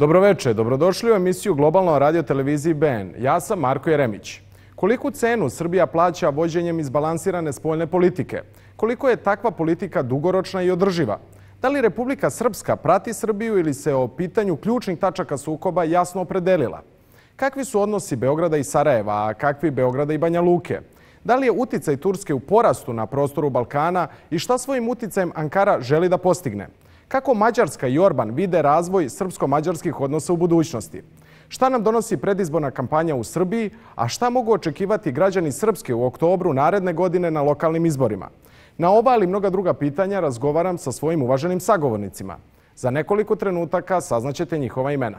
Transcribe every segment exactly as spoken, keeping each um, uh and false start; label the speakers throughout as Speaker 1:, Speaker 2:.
Speaker 1: Dobroveče, dobrodošli u emisiju Globalno radio televiziji B N. Ja sam Marko Jeremić. Koliku cenu Srbija plaća vođenjem izbalansirane spoljne politike? Koliko je takva politika dugoročna i održiva? Da li Republika Srpska prati Srbiju ili se o pitanju ključnih tačaka sukoba jasno opredelila? Kakvi su odnosi Beograda i Sarajeva, a kakvi Beograda i Banja Luke? Da li je uticaj Turske u porastu na prostoru Balkana i šta svojim uticajem Ankara želi da postigne? Kako Mađarska i Orban vide razvoj srpsko-mađarskih odnosa u budućnosti? Šta nam donosi predizborna kampanja u Srbiji, a šta mogu očekivati građani Srpske u oktobru naredne godine na lokalnim izborima? Na ova ali mnoga druga pitanja razgovaram sa svojim uvaženim sagovornicima. Za nekoliko trenutaka saznaćete njihova imena.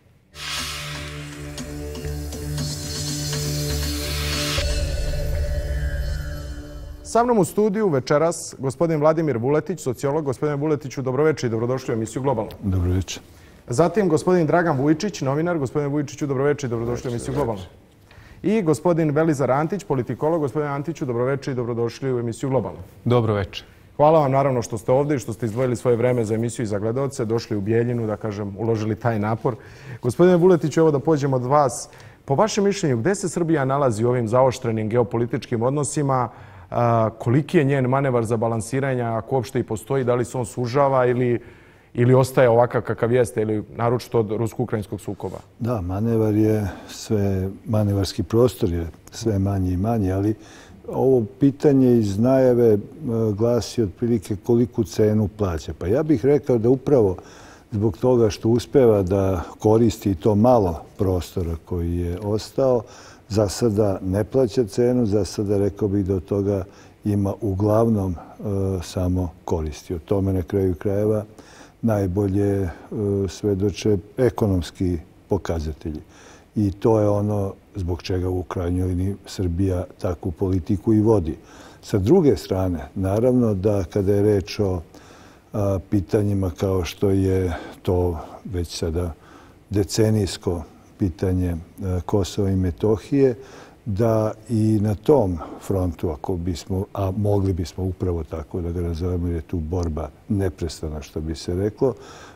Speaker 1: Sa mnom u studiju večeras gospodin Vladimir Vuletić, sociolog. Gospodine Vuletiću, dobroveče i dobrodošli u emisiju Globalno.
Speaker 2: Dobroveče.
Speaker 1: Zatim gospodin Dragan Vujčić, novinar. Gospodine Vujčiću, dobroveče i dobrodošli u emisiju Globalno. I gospodin Velizar Antić, politikolog. Gospodine Antiću, dobroveče i dobrodošli u emisiju Globalno.
Speaker 2: Dobroveče.
Speaker 1: Hvala vam naravno što ste ovdje i što ste izdvojili svoje vreme za emisiju i za gledaoce, došli u Bijeljinu, da kažem, uložili taj napor. Gospodine Vuletiću, evo da pođemo od vas. Po vašem mišljenju, gde se Srbija nalazi u ovim zaoštrenim geopolitičkim odnosima? Koliki je njen manevar za balansiranje, ako uopšte i postoji, da li se on sužava ili, ili ostaje ovakav kakav jeste, ili naročito od rusko-ukrajinskog sukoba?
Speaker 2: Da, manevar je sve, manevarski prostor je sve manji i manji, ali ovo pitanje iz najave glasi otprilike koliku cenu plaća. Pa ja bih rekao da upravo zbog toga što uspeva da koristi to malo prostora koji je ostao, za sada ne plaća cenu, za sada rekao bih da od toga ima uglavnom e, samo koristi. O tome na kraju krajeva najbolje e, svedoče ekonomski pokazatelji. I to je ono zbog čega u krajnjoj liniji Srbija takvu politiku i vodi. Sa druge strane, naravno da kada je reč o a, pitanjima kao što je to već sada decenijsko pitanje Kosova i Metohije, da i na tom frontu, ako bismo, a mogli bismo upravo tako da ga nazovemo, jer je tu borba neprestana, što bi se reklo,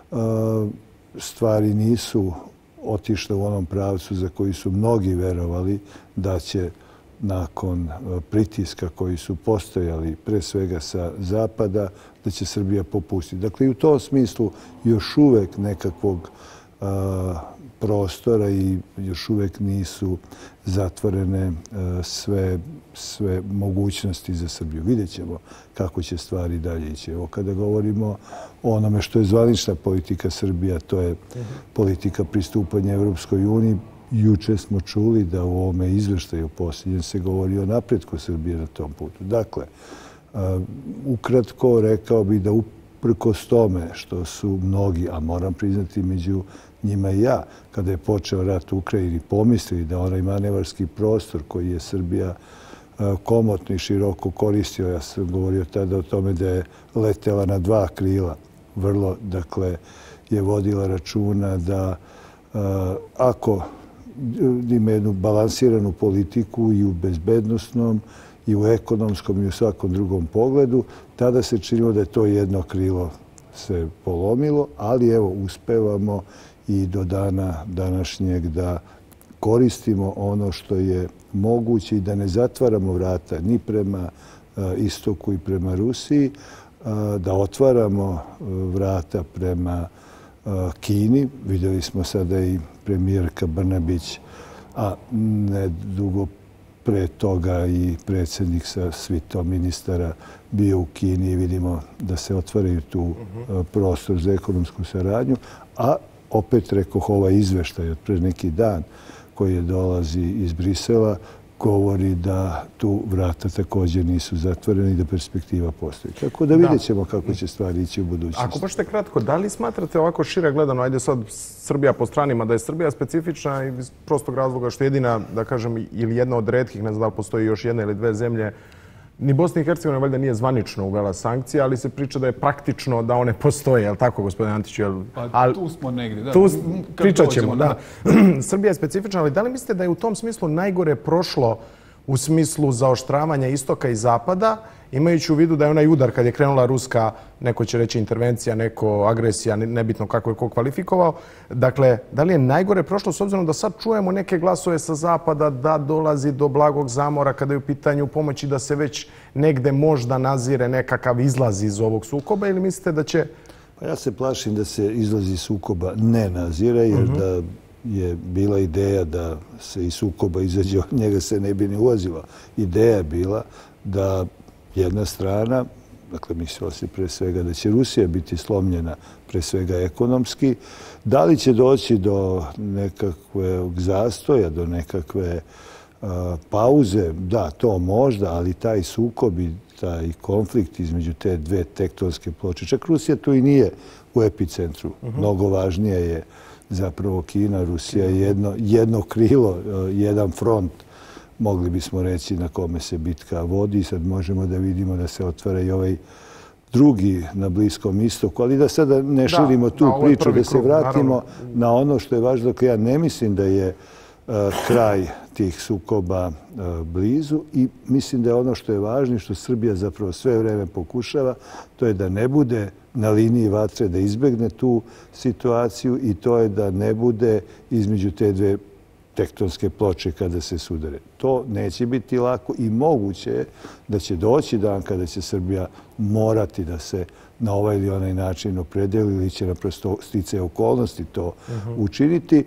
Speaker 2: stvari nisu otišle u onom pravcu za koji su mnogi verovali da će nakon pritiska koji su postojali pre svega sa zapada, da će Srbija popustiti. Dakle, i u tom smislu još uvek nekakvog prostora i još uvek nisu zatvorene sve, sve mogućnosti za Srbiju. Vidjet ćemo kako će stvari dalje ići. Evo, kada govorimo o onome što je zvanična politika Srbija, to je politika pristupanja Evropskoj uniji. Juče smo čuli da u ovome izveštaju posljednjem se govori o napretku Srbije na tom putu. Dakle, ukratko rekao bih da uprkos tome što su mnogi, a moram priznati među njima i ja, kada je počeo rat u Ukrajini, pomislili da onaj manevarski prostor koji je Srbija komotno i široko koristio, ja sam govorio tada o tome da je letela na dva krila, vrlo, dakle, je vodila računa da ako ima jednu balansiranu politiku i u bezbednosnom, i u ekonomskom i u svakom drugom pogledu, tada se činilo da je to jedno krilo se polomilo, ali evo, uspevamo i do dana današnjeg da koristimo ono što je moguće i da ne zatvaramo vrata ni prema istoku i prema Rusiji, da otvaramo vrata prema Kini. Vidjeli smo sada i premijerka Brnabić, a ne dugo pre toga i predsjednik sa svitom ministara bio u Kini i vidimo da se otvaraju tu prostor za ekonomsku saradnju, a opet rekoh ovaj izveštaj od pre neki dan koji je dolazi iz Brisela govori da tu vrata također nisu zatvorene i da perspektiva postoji. Tako da vidjet ćemo kako će stvari ići u budućnosti.
Speaker 1: Ako baš te kratko, da li smatrate ovako šire gledano, ajde sad Srbija po stranima, da je Srbija specifična i iz prostog razloga što jedina, da kažem, ili jedna od retkih, ne znam da li postoji još jedna ili dve zemlje, ni Bosna i Hercegovina valjda nije zvanično uvela sankcije, ali se priča da je praktično da one postoje, je li tako, gospodine Antiću?
Speaker 3: Pa tu smo negdje, da.
Speaker 1: Tu pričat ćemo, da. Srbija je specifična, ali da li mislite da je u tom smislu najgore prošlo u smislu zaoštravanja istoka i zapada, imajući u vidu da je onaj udar kad je krenula ruska, neko će reći intervencija, neko agresija, nebitno kako je ko kvalifikovao. Dakle, da li je najgore prošlo s obzirom da sad čujemo neke glasove sa zapada da dolazi do blagog zamora kada je u pitanju pomoći, da se već negde možda nazire nekakav izlaz iz ovog sukoba, ili mislite da će...
Speaker 2: Pa ja se plašim da se izlazi sukoba ne nazire, jer da je bila ideja da se iz sukoba izađe, od njega se ne bi ni ulazilo. Ideja je bila da jedna strana, dakle mislilo se pre svega da će Rusija biti slomljena pre svega ekonomski, da li će doći do nekakvog zastoja, do nekakve pauze, da, to možda, ali taj sukob i taj konflikt između te dve tektonske ploče, čak Rusija tu i nije u epicentru. Mnogo važnije je zapravo Kina, Rusija je jedno, jedno krilo, jedan front, mogli bismo reći, na kome se bitka vodi. Sad možemo da vidimo da se otvara i ovaj drugi na Bliskom istoku, ali da sada ne širimo tu priču, da se vratimo na ono što je važno. Dakle, ja ne mislim da je kraj tih sukoba blizu i mislim da je ono što je važno i što Srbija zapravo sve vreme pokušava, to je da ne bude na liniji vatre, da izbegne tu situaciju, i to je da ne bude između te dve tektonske ploče kada se sudare. To neće biti lako i moguće je da će doći dan kada će Srbija morati da se na ovaj ili onaj način opredeli ili će naprosto sticajem okolnosti to učiniti.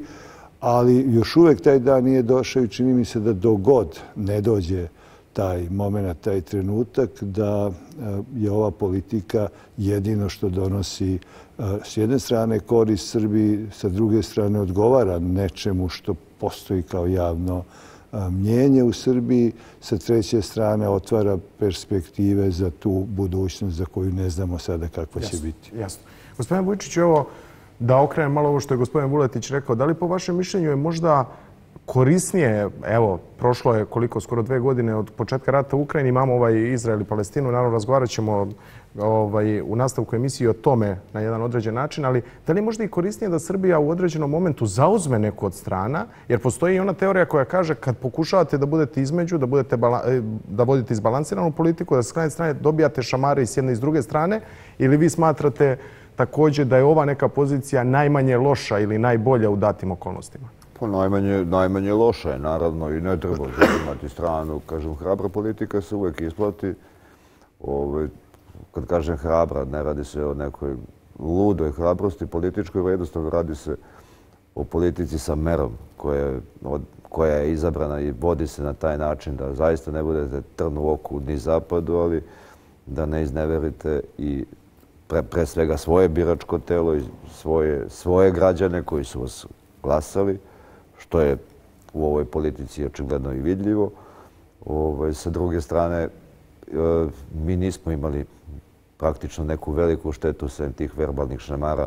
Speaker 2: Ali još uvek taj dan nije došao i čini mi se da dogod ne dođe taj moment, taj trenutak, da je ova politika jedino što donosi s jedne strane korist Srbiji, sa druge strane odgovara nečemu što postoji kao javno mnjenje u Srbiji, sa treće strane otvara perspektive za tu budućnost za koju ne znamo sada kakva će biti.
Speaker 1: Jasno. Gospodine Vučiću, evo, da okrenem malo ovo što je gospodin Vuletić rekao, da li po vašem mišljenju je možda korisnije, evo, prošlo je koliko, skoro dve godine od početka rata u Ukrajini, imamo ovaj Izrael i Palestinu, naravno razgovarat ćemo ovaj, u nastavku emisiji o tome na jedan određen način, ali da li je možda i korisnije da Srbija u određenom momentu zauzme neku od strana, jer postoji i ona teorija koja kaže kad pokušavate da budete između, da, budete da vodite izbalansiranu politiku, da s krajnje strane dobijate šamare i s jedne i s druge strane, ili vi smatrate također da je ova neka pozicija najmanje loša ili najbolja u datim okolnostima?
Speaker 4: Pa najmanje, najmanje loša je, naravno, i ne treba imati stranu. Kažem, hrabra politika se uvijek isplati. Ove, kad kažem hrabra, ne radi se o nekoj ludoj hrabrosti političkoj, jednostavno radi se o politici sa merom koja, od, koja je izabrana i vodi se na taj način da zaista ne budete trn u oku ni zapadu, ali da ne izneverite i pre, pre svega svoje biračko telo i svoje, svoje građane koji su vas glasali, što je u ovoj politici očigledno i vidljivo. Ove, sa druge strane, e, mi nismo imali praktično neku veliku štetu sem tih verbalnih šamara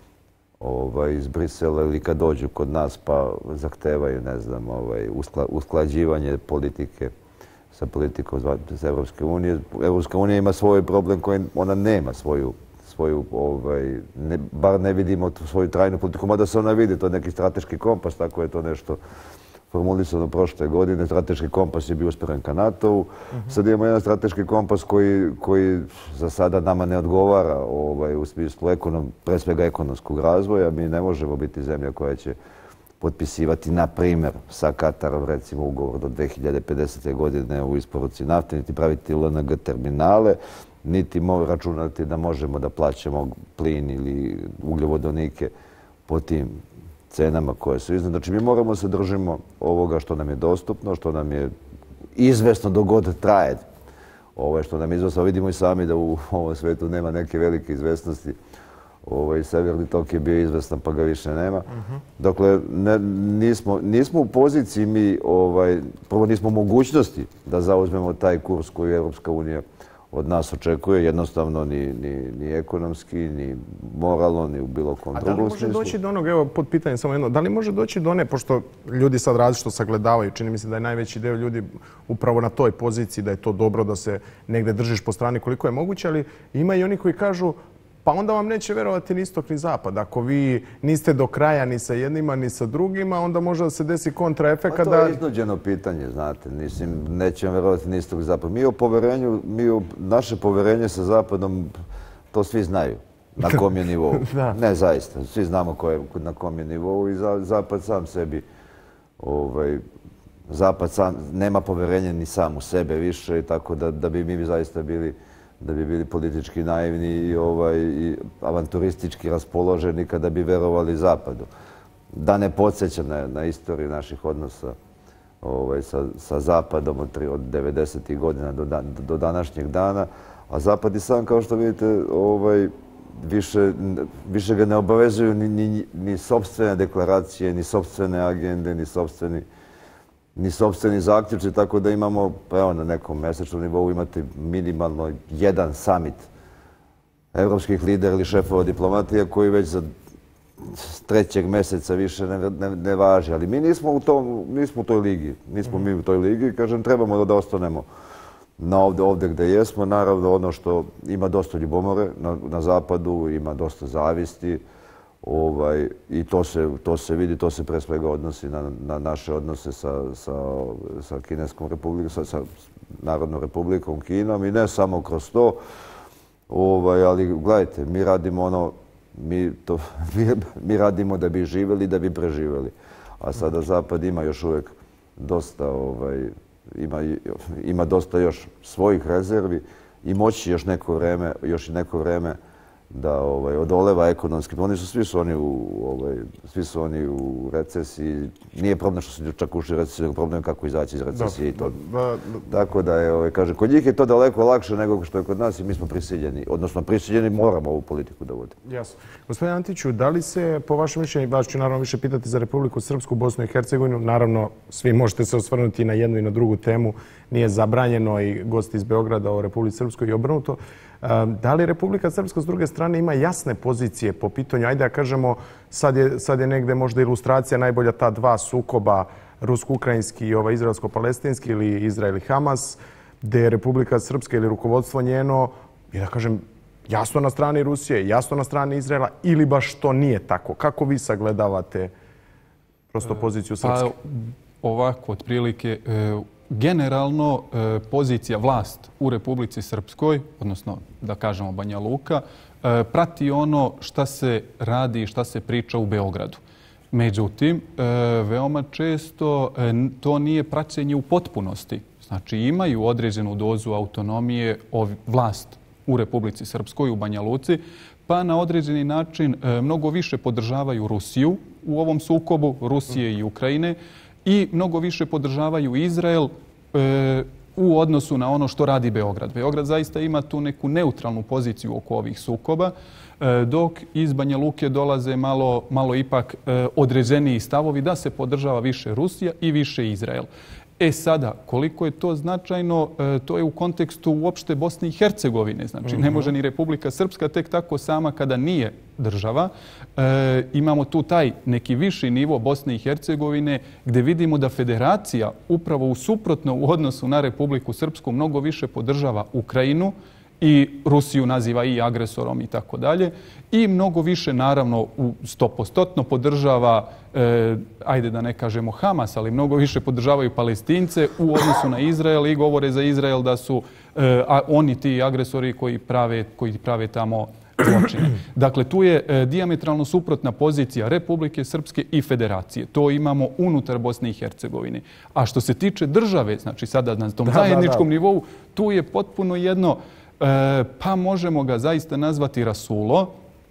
Speaker 4: ovaj, iz Brisela, ili kad dođu kod nas pa zahtevaju, ne znam, ovaj, uskla, usklađivanje politike sa politikom iz Evropske unije. Evropska unija ima svoj problem koji ona nema svoju svoju, ovaj, ne, bar ne vidimo svoju trajnu politiku, mada se ona vidi, to je neki strateški kompas, tako je to nešto formulisano prošle godine. Strateški kompas je bio usmjeren ka NATO-u. Uh-huh. Sad imamo jedan strateški kompas koji, koji za sada nama ne odgovara ovaj, u smislu ekonom, pre svega ekonomskog razvoja. Mi ne možemo biti zemlja koja će potpisivati, na primjer, sa Katarom, recimo, ugovor do dve hiljade pedesete. godine u isporuci nafte, niti praviti L N G terminale, niti možemo računati da možemo da plaćamo plin ili ugljovodonike po tim cenama koje su iznad. Znači, mi moramo se držimo ovoga što nam je dostupno, što nam je izvesno dok god traje. Ovo je što nam je izvesno. Vidimo i sami da u ovom svijetu nema neke velike izvesnosti. Ovaj, Severni tok je bio izvestan, pa ga više nema. Uh-huh. Dakle, ne, nismo, nismo u poziciji mi, ovaj, prvo nismo mogućnosti da zauzmemo taj kurs koji Evropska unija od nas očekuje, jednostavno ni, ni, ni ekonomski, ni moralno, ni u bilo kom drugom smislu. A da li može
Speaker 1: doći do onog, evo pod pitanje samo jedno, da li može doći do one, pošto ljudi sad različito sagledavaju, čini mi se da je najveći deo ljudi upravo na toj poziciji, da je to dobro da se negde držiš po strani koliko je moguće, ali ima i oni koji kažu pa onda vam neće verovati ni istok ni zapad. Ako vi niste do kraja ni sa jednima ni sa drugima, onda može da se desi kontraefekat.
Speaker 4: Pa to je iznuđeno pitanje, znate. Mislim, neće vam verovati ni istok ni zapad. Mi o poverenju, mi o naše poverenje sa zapadom, to svi znaju. Na kom je nivou. Ne, zaista. Svi znamo ko je, na kom je nivou i zapad sam sebi ovaj, Zapad sam nema poverenja ni sam u sebe više, tako da, da bi mi zaista bili, da bi bili politički naivni i, ovaj, i avanturistički raspoloženi kada bi verovali Zapadu. Da ne podsjećam na, na istoriju naših odnosa ovaj, sa, sa Zapadom od, od devedesetih godina do, dan, do današnjeg dana, a Zapad i sam, kao što vidite, ovaj, više, više ga ne obavezuju ni, ni, ni sopstvene deklaracije, ni sopstvene agende, ni sopstveni ni sopstveni zaključci, tako da imamo, pa evo, na nekom mesečnom nivou imate minimalno jedan summit evropskih lidera ili šefova diplomatije koji već za trećeg meseca više ne, ne, ne važi. Ali mi nismo u, tom, nismo u toj ligi. Nismo mi u toj ligi. Kažem, trebamo da ostanemo na ovde, ovde gde jesmo. Naravno, ono što ima dosta ljubomore na, na zapadu, ima dosta zavisti. Ovaj, I to se, to se vidi, to se pre svega odnosi na, na naše odnose sa, sa, sa Kineskom republikom, sa, sa Narodnom republikom Kinom i ne samo kroz to. Ovaj, ali gledajte, mi radimo ono, mi, to, mi, mi radimo da bi živjeli, da bi preživjeli. A sada Zapad ima još uvijek dosta, ovaj, ima, ima dosta još svojih rezervi i moći još neko vreme, još i neko vreme da ovaj, odoleva ekonomski. Oni su, svi su oni u, ovaj, svi su oni u recesiji. Nije problem što su čak ušli u recesiju, nego problem kako izaći iz recesije i to. Tako da je, ovaj, kaže, kod njih je to daleko lakše nego što je kod nas i mi smo prisiljeni, odnosno prisiljeni moramo ovu politiku da vodimo.
Speaker 1: Jasno. Gospodin Antiću, da li se, po vašem mišljenju, vas ću naravno više pitati za Republiku Srpsku, Bosnu i Hercegovinu, naravno svi možete se osvrnuti na jednu i na drugu temu, nije zabranjeno i gosti iz Beograda o Republici Srpskoj i obrnuto. Da li Republika Srpska s druge strane ima jasne pozicije po pitanju, ajde da kažemo, sad je, sad je negde možda ilustracija najbolja ta dva sukoba, rusko-ukrajinski i ovaj izraelsko-palestinski ili Izrael i Hamas, gde je Republika Srpska ili rukovodstvo njeno, je da kažem, jasno na strani Rusije, jasno na strani Izraela ili baš to nije tako? Kako vi sagledavate prosto poziciju Srpske?
Speaker 3: Pa ovako, otprilike, generalno pozicija vlast u Republici Srpskoj, odnosno da kažemo Banja Luka, prati ono šta se radi i šta se priča u Beogradu. Međutim, veoma često to nije praćenje u potpunosti. Znači imaju određenu dozu autonomije vlast u Republici Srpskoj, u Banja Luci, pa na određeni način mnogo više podržavaju Rusiju u ovom sukobu, Rusije i Ukrajine, i mnogo više podržavaju Izrael e, u odnosu na ono što radi Beograd. Beograd zaista ima tu neku neutralnu poziciju oko ovih sukoba, e, dok iz Banja Luke dolaze malo, malo ipak e, određeniji stavovi da se podržava više Rusija i više Izrael. E sada, koliko je to značajno, e, to je u kontekstu uopšte Bosne i Hercegovine. Znači, ne može ni Republika Srpska tek tako sama kada nije država. E, imamo tu taj neki viši nivo Bosne i Hercegovine gdje vidimo da federacija upravo u suprotno u odnosu na Republiku Srpsku mnogo više podržava Ukrajinu i Rusiju naziva i agresorom i tako dalje. I mnogo više, naravno, u stopostotno podržava, e, ajde da ne kažemo Hamas, ali mnogo više podržavaju Palestince u odnosu na Izrael i govore za Izrael da su e, a, oni ti agresori koji prave, koji prave tamo zločine. Dakle, tu je e, dijametralno suprotna pozicija Republike Srpske i Federacije. To imamo unutar Bosne i Hercegovine. A što se tiče države, znači sada na tom da, zajedničkom da, da. nivou, tu je potpuno jedno, e, pa možemo ga zaista nazvati rasulo,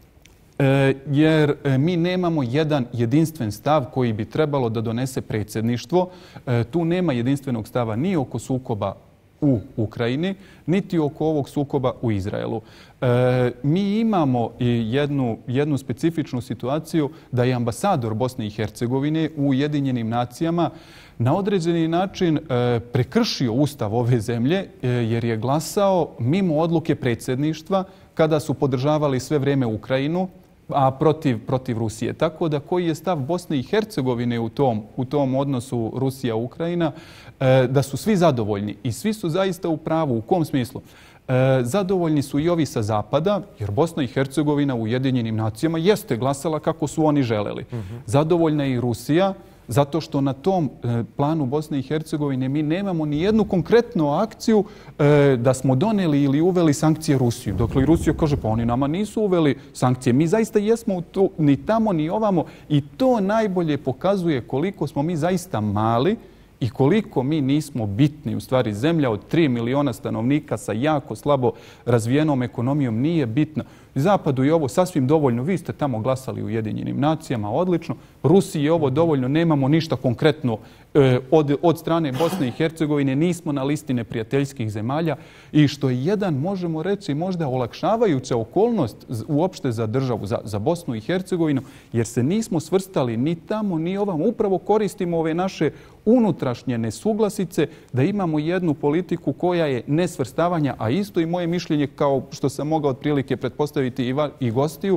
Speaker 3: e, jer mi nemamo jedan jedinstven stav koji bi trebalo da donese predsjedništvo. E, tu nema jedinstvenog stava ni oko sukoba u Ukrajini, niti oko ovog sukoba u Izraelu. E, mi imamo i jednu, jednu specifičnu situaciju da je ambasador Bosne i Hercegovine u Ujedinjenim nacijama na određeni način e, prekršio ustav ove zemlje e, jer je glasao mimo odluke predsjedništva kada su podržavali sve vrijeme Ukrajinu a protiv, protiv Rusije. Tako da koji je stav Bosne i Hercegovine u tom, u tom odnosu Rusija-Ukrajina, e, da su svi zadovoljni i svi su zaista u pravu. U kom smislu? E, zadovoljni su i ovi sa zapada, jer Bosna i Hercegovina u Ujedinjenim nacijama jeste glasala kako su oni želeli. Mm-hmm. Zadovoljna je i Rusija, zato što na tom e, planu Bosne i Hercegovine mi nemamo ni jednu konkretnu akciju e, da smo doneli ili uveli sankcije Rusiju. Dokle i Rusija kaže, pa oni nama nisu uveli sankcije. Mi zaista jesmo tu, ni tamo ni ovamo i to najbolje pokazuje koliko smo mi zaista mali i koliko mi nismo bitni. U stvari, zemlja od tri miliona stanovnika sa jako slabo razvijenom ekonomijom nije bitna. Zapadu je ovo sasvim dovoljno. Vi ste tamo glasali u Ujedinjenim nacijama, odlično. Rusiji je ovo dovoljno, nemamo ništa konkretno e, od, od strane Bosne i Hercegovine, nismo na listi neprijateljskih zemalja i što je jedan, možemo reći, možda olakšavajuća okolnost uopšte za državu, za, za Bosnu i Hercegovinu, jer se nismo svrstali ni tamo, ni ovamo. Upravo koristimo ove naše unutrašnje nesuglasice da imamo jednu politiku koja je nesvrstavanja, a isto i moje mišljenje, kao što sam mogao otprilike pretpostaviti i, va, i gostiju,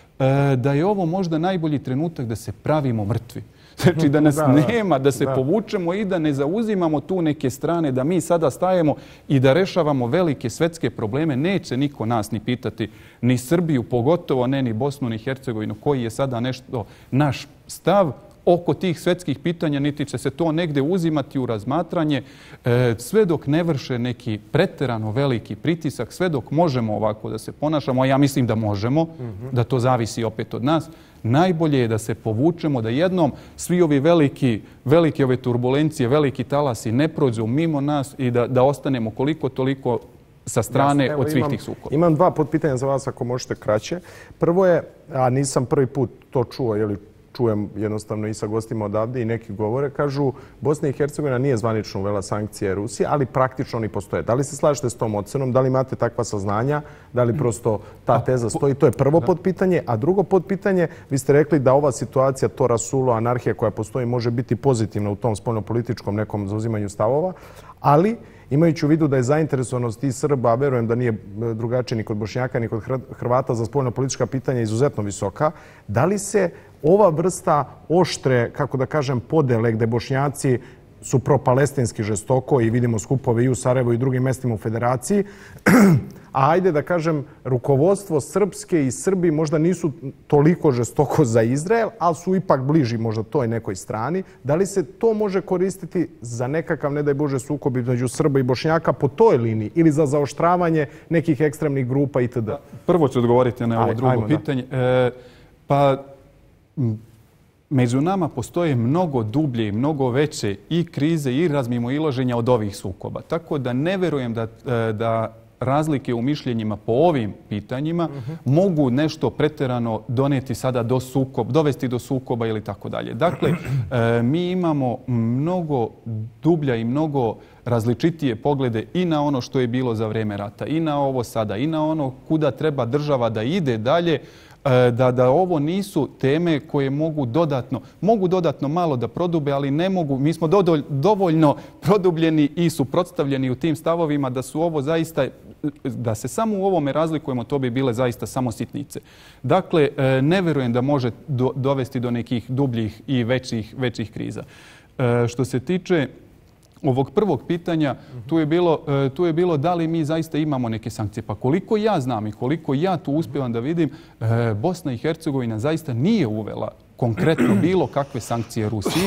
Speaker 3: e, da je ovo možda najbolji trenutak da se pravimo mrtvi. Znači da nas da, nema, da se da. povučemo i da ne zauzimamo tu neke strane, da mi sada stajemo i da rešavamo velike svetske probleme. Neće niko nas ni pitati, ni Srbiju, pogotovo ne ni Bosnu, ni Hercegovinu, koji je sada nešto naš stav oko tih svetskih pitanja, niti će se to negde uzimati u razmatranje, e, sve dok ne vrše neki preterano veliki pritisak, sve dok možemo ovako da se ponašamo, a ja mislim da možemo, mm-hmm. da to zavisi opet od nas, najbolje je da se povučemo, da jednom svi ovi veliki, velike ove turbulencije, veliki talasi ne prođu mimo nas i da, da ostanemo koliko toliko sa strane Jasne, evo, od svih
Speaker 1: imam,
Speaker 3: tih sukoba.
Speaker 1: Imam dva potpitanja za vas, ako možete kraće. Prvo je, a nisam prvi put to čuo, je li čujem jednostavno i sa gostima odavde i neki govore, kažu Bosna i Hercegovina nije zvanično uvela sankcije Rusije, ali praktično oni postoje. Da li se slažete s tom ocenom? Da li imate takva saznanja? Da li prosto ta teza stoji? To je prvo potpitanje. A drugo potpitanje, vi ste rekli da ova situacija, to rasulo, anarhija koja postoji, može biti pozitivna u tom spoljnopolitičkom nekom zauzimanju stavova, ali imajući u vidu da je zainteresovanost i Srba, a verujem da nije drugačije ni kod Bošnjaka, ni kod Hrvata za spoljnopolitička pitanja izuzetno visoka, da li se ova vrsta oštre, kako da kažem, podele gde Bošnjaci su propalestinski žestoko i vidimo skupove i u Sarajevu i drugim mestima u Federaciji, a ajde da kažem, rukovodstvo Srpske i Srbi možda nisu toliko žestoko za Izrael, ali su ipak bliži možda toj nekoj strani. Da li se to može koristiti za nekakav, ne daj Bože, sukob između Srba i Bošnjaka po toj liniji ili za zaoštravanje nekih ekstremnih grupa itd.?
Speaker 3: Prvo ću odgovoriti na ovo Aj, drugo ajmo, pitanje. E, pa među nama postoje mnogo dublje i mnogo veće i krize i razmimoilaženja od ovih sukoba. Tako da ne verujem da, da razlike u mišljenjima po ovim pitanjima uh-huh. mogu nešto preterano doneti sada do sukoba, dovesti do sukoba ili tako dalje. Dakle, e, mi imamo mnogo dublja i mnogo različitije poglede i na ono što je bilo za vreme rata, i na ovo sada, i na ono kuda treba država da ide dalje, Da, da ovo nisu teme koje mogu dodatno, mogu dodatno malo da prodube, ali ne mogu. Mi smo dodolj, dovoljno produbljeni i suprotstavljeni u tim stavovima da su ovo zaista, da se samo u ovome razlikujemo, to bi bile zaista samo sitnice. Dakle, ne verujem da može do, dovesti do nekih dubljih i većih, većih kriza. Što se tiče ovog prvog pitanja, tu je, bilo, tu je bilo da li mi zaista imamo neke sankcije. Pa koliko ja znam i koliko ja tu uspijevam da vidim, Bosna i Hercegovina zaista nije uvela konkretno bilo kakve sankcije Rusiji.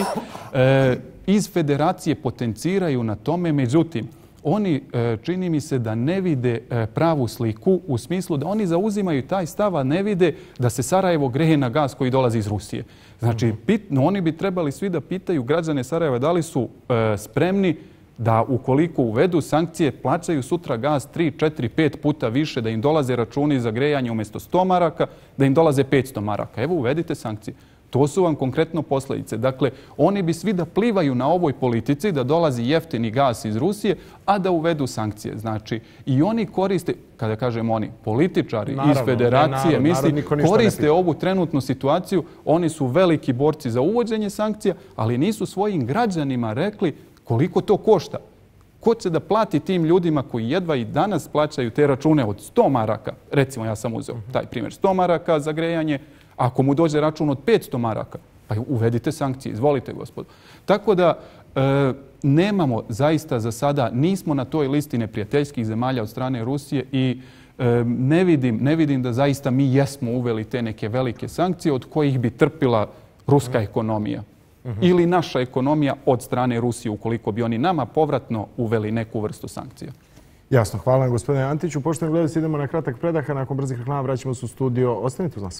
Speaker 3: Iz federacije potenciraju na tome, međutim, oni čini mi se da ne vide pravu sliku u smislu da oni zauzimaju taj stav, a ne vide da se Sarajevo greje na gas koji dolazi iz Rusije. Znači, pitno, oni bi trebali svi da pitaju građane Sarajeva da li su e, spremni da ukoliko uvedu sankcije plaćaju sutra gas tri, četiri, pet puta više, da im dolaze računi za grejanje umjesto sto maraka, da im dolaze petsto maraka. Evo, uvedite sankcije. To su vam konkretno posljedice. Dakle, oni bi svi da plivaju na ovoj politici, da dolazi jeftini gas iz Rusije, a da uvedu sankcije. Znači, i oni koriste, kada kažem oni, političari naravno, iz federacije, narod, mislim, narod koriste ovu trenutnu situaciju. Oni su veliki borci za uvođenje sankcija, ali nisu svojim građanima rekli koliko to košta. Ko će da plati tim ljudima koji jedva i danas plaćaju te račune od sto maraka? Recimo, ja sam uzeo taj primjer, sto maraka za grejanje. Ako mu dođe račun od petsto maraka, pa uvedite sankcije, izvolite gospodo. Tako da e, nemamo zaista za sada, nismo na toj listi neprijateljskih zemalja od strane Rusije i e, ne vidim, ne vidim da zaista mi jesmo uveli te neke velike sankcije od kojih bi trpila ruska ekonomija. Ili naša ekonomija od strane Rusije, ukoliko bi oni nama povratno uveli neku vrstu sankcija.
Speaker 1: Jasno, hvala vam gospodine Antiću. Poštovani gledalci, idemo na kratak predah, a nakon brzih reklama vraćamo se u studio. Ostanite uz nas.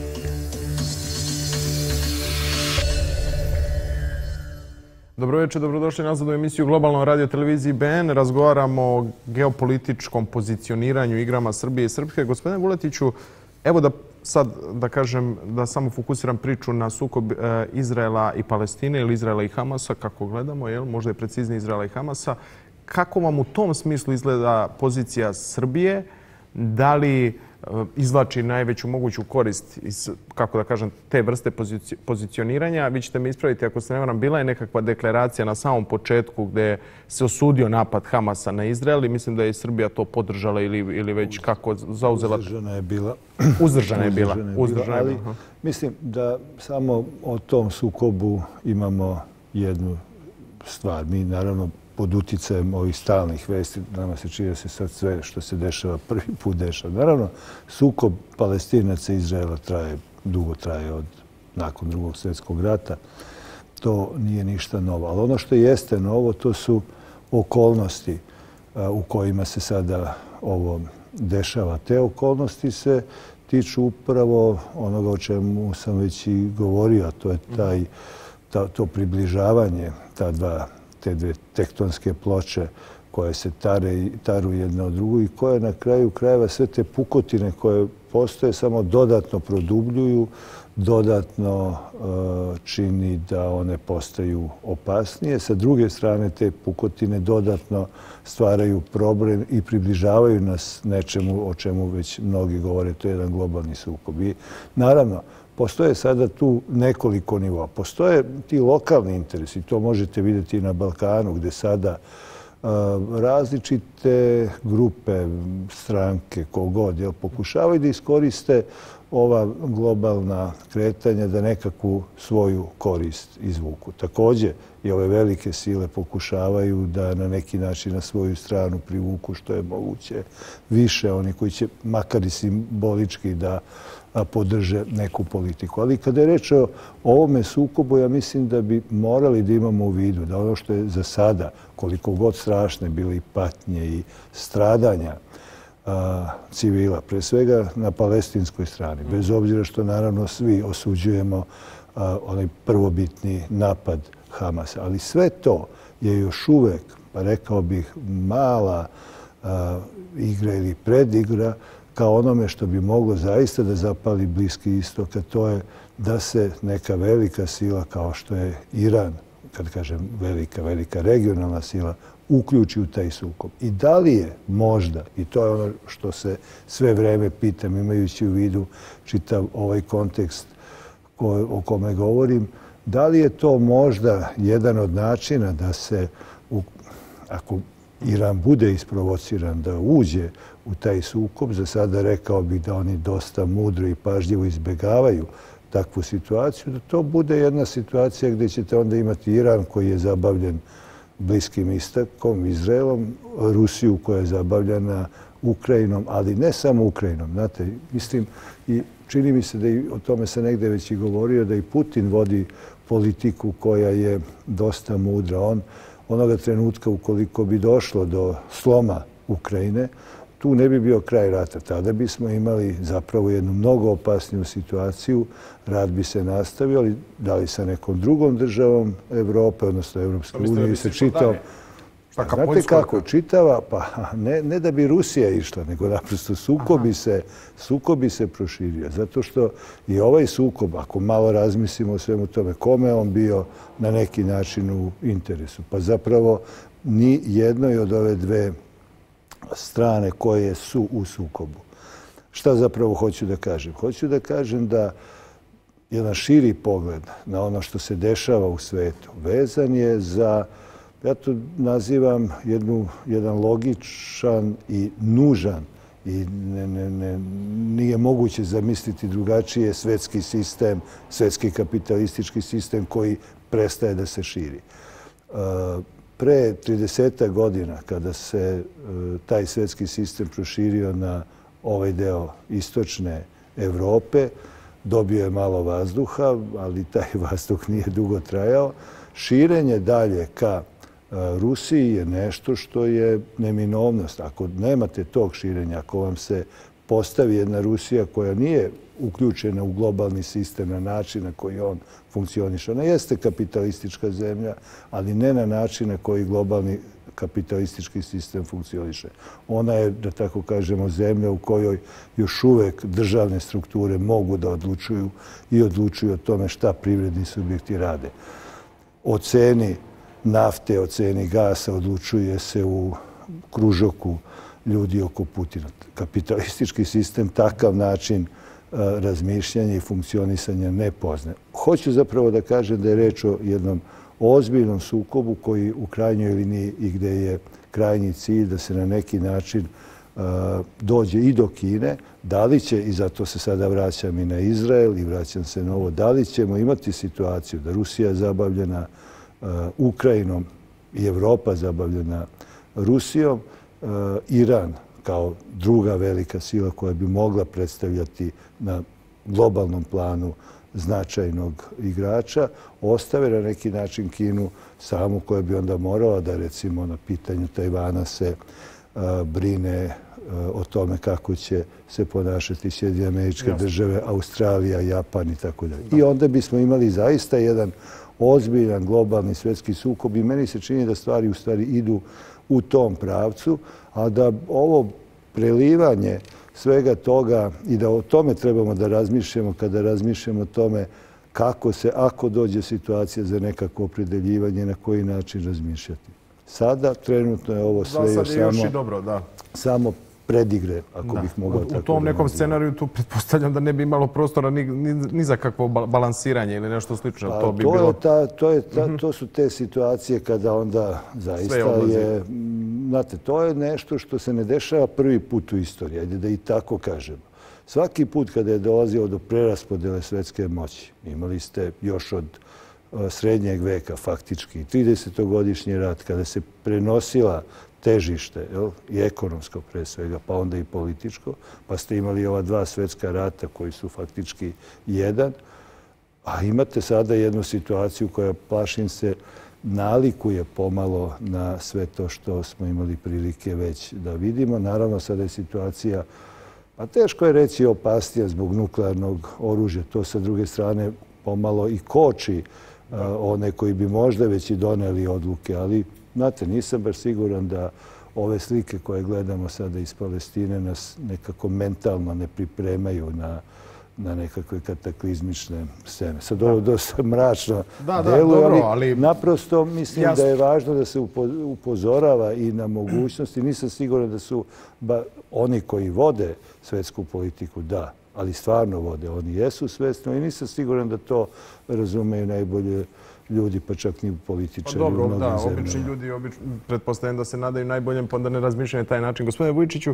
Speaker 1: Dobro večer, dobrodošli nazad u emisiju Globalno radio televiziji B N. Razgovaramo o geopolitičkom pozicioniranju igrama Srbije i Srpske. Gospodine Vuletiću, evo da sad da kažem da samo fokusiram priču na sukob e, Izraela i Palestine ili Izraela i Hamasa, kako gledamo, jel? Možda je preciznije Izraela i Hamasa. Kako vam u tom smislu izgleda pozicija Srbije? Da li e, izvlači najveću moguću korist iz, kako da kažem, te vrste pozici, pozicioniranja? Vi ćete me ispraviti ako se ne varam, bila je nekakva deklaracija na samom početku gdje se osudio napad Hamasa na Izrael i mislim da je Srbija to podržala ili, ili već kako zauzela.
Speaker 2: Uzdržana je bila.
Speaker 1: Uzdržana je bila.
Speaker 2: Uzdržana je
Speaker 1: Uzdržana je bila.
Speaker 2: Ali mislim da samo o tom sukobu imamo jednu stvar. Mi naravno pod uticajem ovih stalnih vesti, nama se čini da se sad sve što se dešava prvi put dešava. Naravno, sukob Palestinaca i Izraela traje, dugo traje od nakon drugog svjetskog rata. To nije ništa novo. Ali ono što jeste novo, to su okolnosti u kojima se sada ovo dešava. Te okolnosti se tiču upravo onoga o čemu sam već i govorio, a to je taj, ta, to približavanje ta dva, te dve tektonske ploče koje se tare, taru jedna od drugu i koje na kraju krajeva sve te pukotine koje postoje samo dodatno produbljuju, dodatno uh, čini da one postaju opasnije. Sa druge strane, te pukotine dodatno stvaraju problem i približavaju nas nečemu o čemu već mnogi govore. To je jedan globalni sukob. I naravno, postoje sada tu nekoliko nivoa. Postoje ti lokalni interesi. To možete vidjeti i na Balkanu, gdje sada uh, različite grupe, stranke, kogod, jel, pokušavaju da iskoriste ova globalna kretanja da nekakvu svoju korist izvuku. Također i ove velike sile pokušavaju da na neki način na svoju stranu privuku što je moguće više, oni koji će makar i simbolički da podrže neku politiku. Ali kada je reč o ovome sukobu, ja mislim da bi morali da imamo u vidu da ono što je za sada, koliko god strašne bili patnje i stradanja civila, pre svega na palestinskoj strani, bez obzira što naravno svi osuđujemo onaj prvobitni napad Hamasa. Ali sve to je još uvek, pa rekao bih, mala igra ili predigra kao onome što bi moglo zaista da zapali Bliski istok, a to je da se neka velika sila kao što je Iran, kad kažem velika, velika regionalna sila, uključi u taj sukob. I da li je možda, i to je ono što se sve vreme pitam, imajući u vidu čitav ovaj kontekst o kome govorim, da li je to možda jedan od načina da se, ako Iran bude isprovociran da uđe u taj sukob, za sada rekao bih da oni dosta mudro i pažljivo izbjegavaju takvu situaciju, da to bude jedna situacija gdje ćete onda imati Iran koji je zabavljen Bliskim istokom, Izraelom, Rusiju koja je zabavljena Ukrajinom, ali ne samo Ukrajinom. Znate, mislim, i čini mi se da i o tome se negde već i govorio, da i Putin vodi politiku koja je dosta mudra. On onoga trenutka ukoliko bi došlo do sloma Ukrajine, tu ne bi bio kraj rata. Tada bismo imali zapravo jednu mnogo opasniju situaciju. Rat bi se nastavio, ali da li sa nekom drugom državom Evrope, odnosno Evropske unije, se čitao. Znate kako? Čitava, pa ne, ne da bi Rusija išla, nego naprosto sukobi se, sukobi se proširio. Zato što i ovaj sukob, ako malo razmislimo o svemu tome, kome on bio na neki način u interesu? Pa zapravo ni jednoj od ove dve strane koje su u sukobu. Šta zapravo hoću da kažem? Hoću da kažem da jedan širi pogled na ono što se dešava u svetu vezan je za Ja to nazivam jednu, jedan logičan i nužan i ne, ne, ne, nije moguće zamisliti drugačije svetski sistem, svetski kapitalistički sistem koji prestaje da se širi. Pre trideset godina, kada se taj svetski sistem proširio na ovaj deo istočne Evrope, dobio je malo vazduha, ali taj vazduh nije dugo trajao. Širenje dalje ka Rusiji je nešto što je neminovnost. Ako nemate tog širenja, ako vam se postavi jedna Rusija koja nije uključena u globalni sistem na način na koji on funkcioniše. Ona jeste kapitalistička zemlja, ali ne na način na koji globalni kapitalistički sistem funkcioniše. Ona je, da tako kažemo, zemlja u kojoj još uvek državne strukture mogu da odlučuju i odlučuju o tome šta privredni subjekti rade. O ceni nafte, o ceni gasa odlučuje se u kružoku ljudi oko Putina. Kapitalistički sistem takav način razmišljanja i funkcionisanja ne poznaje. Hoću zapravo da kažem da je reč o jednom ozbiljnom sukobu koji u krajnjoj liniji i gde je krajnji cilj da se na neki način dođe i do Kine. Da li će, i zato se sada vraćam i na Izrael i vraćam se na ovo, da li ćemo imati situaciju da Rusija je zabavljena Ukrajinom i Evropa zabavljena Rusijom, Iran kao druga velika sila koja bi mogla predstavljati na globalnom planu značajnog igrača, ostave na neki način Kinu samu koja bi onda morala da recimo na pitanju Tajvana se brine o tome kako će se ponašati Sjedinjene Američke Države, Australija, Japan i tako dalje. I onda bismo imali zaista jedan ozbiljan globalni svetski sukob i meni se čini da stvari u stvari idu u tom pravcu, a da ovo prelivanje svega toga i da o tome trebamo da razmišljamo kada razmišljamo o tome kako se, ako dođe situacija za nekako opredeljivanje, na koji način razmišljati. Sada, trenutno je ovo sve još samo, samo predigre, ako bih mogao tako da.
Speaker 1: U tom nekom scenariju tu pretpostavljam da ne bi imalo prostora ni, ni, ni za kakvo balansiranje ili nešto slično.
Speaker 2: Pa,
Speaker 1: to, bi
Speaker 2: to,
Speaker 1: bilo...
Speaker 2: je ta, to, je ta, to su te situacije kada onda zaista je... Znate, to je nešto što se ne dešava prvi put u istoriji, ajde da i tako kažemo. Svaki put kada je dolazio do preraspodele svetske moći, imali ste još od srednjeg veka faktički tridesetogodišnji rat, kada se prenosila težište, jel, i ekonomsko pre svega, pa onda i političko, pa ste imali ova dva svetska rata koji su faktički jedan, a imate sada jednu situaciju koja, plašim se, nalikuje pomalo na sve to što smo imali prilike već da vidimo. Naravno, sada je situacija, a teško je reći opasnija zbog nuklearnog oružja. To sa druge strane pomalo i koči one koji bi možda već i doneli odluke, ali znate, nisam baš siguran da ove slike koje gledamo sada iz Palestine nas nekako mentalno ne pripremaju na, na nekakve kataklizmične scene. Sad ovo dosta mračno
Speaker 1: da, da,
Speaker 2: deluje,
Speaker 1: dobro,
Speaker 2: ali,
Speaker 1: ali
Speaker 2: naprosto mislim
Speaker 1: jasno.
Speaker 2: da je važno da se upozorava i na mogućnosti. Nisam siguran da su ba, oni koji vode svetsku politiku, da, ali stvarno vode. Oni jesu svesni i nisam siguran da to razumeju najbolje ljudi, pa čak ni političari.
Speaker 1: Pa dobro, da, obični ljudi, obični, pretpostavljam da se nadaju najboljem, pa da ne razmišljaju na taj način. Gospodine Vujičiću,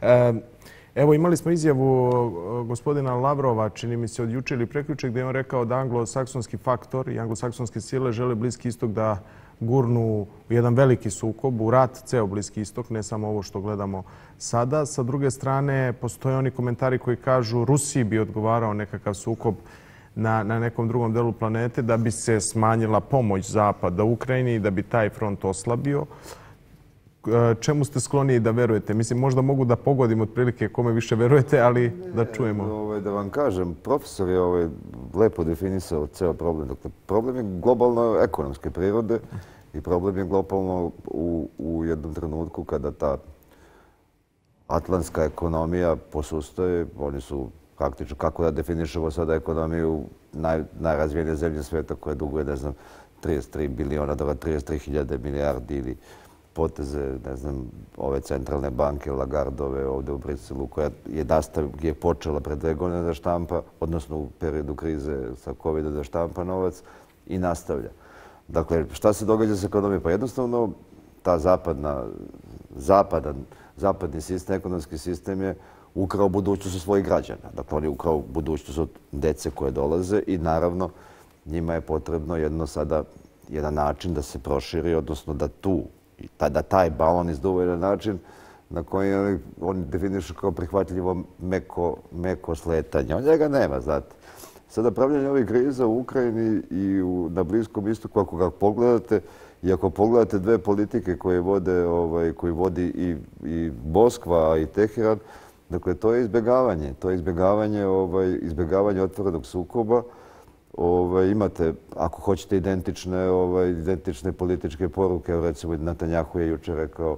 Speaker 1: evo imali smo izjavu gospodina Lavrova, čini mi se od juče ili prekjuče, gdje je on rekao da anglosaksonski faktor i anglosaksonske sile žele Bliski istok da gurnu u jedan veliki sukob, u rat, ceo Bliski istok, ne samo ovo što gledamo sada. Sa druge strane, postoje oni komentari koji kažu Rusiji bi odgovarao nekakav sukob na, na nekom drugom delu planete da bi se smanjila pomoć Zapada Ukrajini i da bi taj front oslabio. Čemu ste skloniji da verujete? Mislim, možda mogu da pogodim otprilike kome više verujete, ali da čujemo.
Speaker 4: Ovaj, da vam kažem, profesor je ovaj, lepo definisao ceo problem. Dakle, problem je globalno ekonomske prirode i problem je globalno u, u jednom trenutku kada ta atlantska ekonomija posustaje. Oni su praktično, kako da definišemo sada ekonomiju naj, najrazvijenije zemlje sveta koje duguje, ne znam, trideset tri biliona dolara, trideset tri hiljade milijardi ili poteze, ne znam, ove centralne banke, Lagardove ovdje u Briselu, koja je, nastav, je počela pred dve godine da štampa, odnosno u periodu krize sa COVID-a da štampa novac i nastavlja. Dakle, šta se događa s ekonomijom? Pa jednostavno, ta zapadna, zapadan, zapadni sistem, ekonomski sistem je ukrao budućnost svojih građana. Dakle, on je ukrao budućnost od dece koje dolaze i naravno njima je potrebno jedno sada jedan način da se proširi, odnosno da tu, da taj balon izduvaju na način na koji oni, oni definišu kao prihvatljivo meko, meko sletanje. On njega nema, znate. Sada pravljanje ovih kriza u Ukrajini i u, na Bliskom istoku, ako ga pogledate, i ako pogledate dve politike koje vode, ovaj, koji vodi i, i Moskva i Teheran, dakle, to je izbjegavanje. To je izbjegavanje, ovaj, izbjegavanje otvorenog sukoba. Ovaj, imate, ako hoćete, identične, ovaj, identične političke poruke. Recimo, Netanjahu je jučer rekao,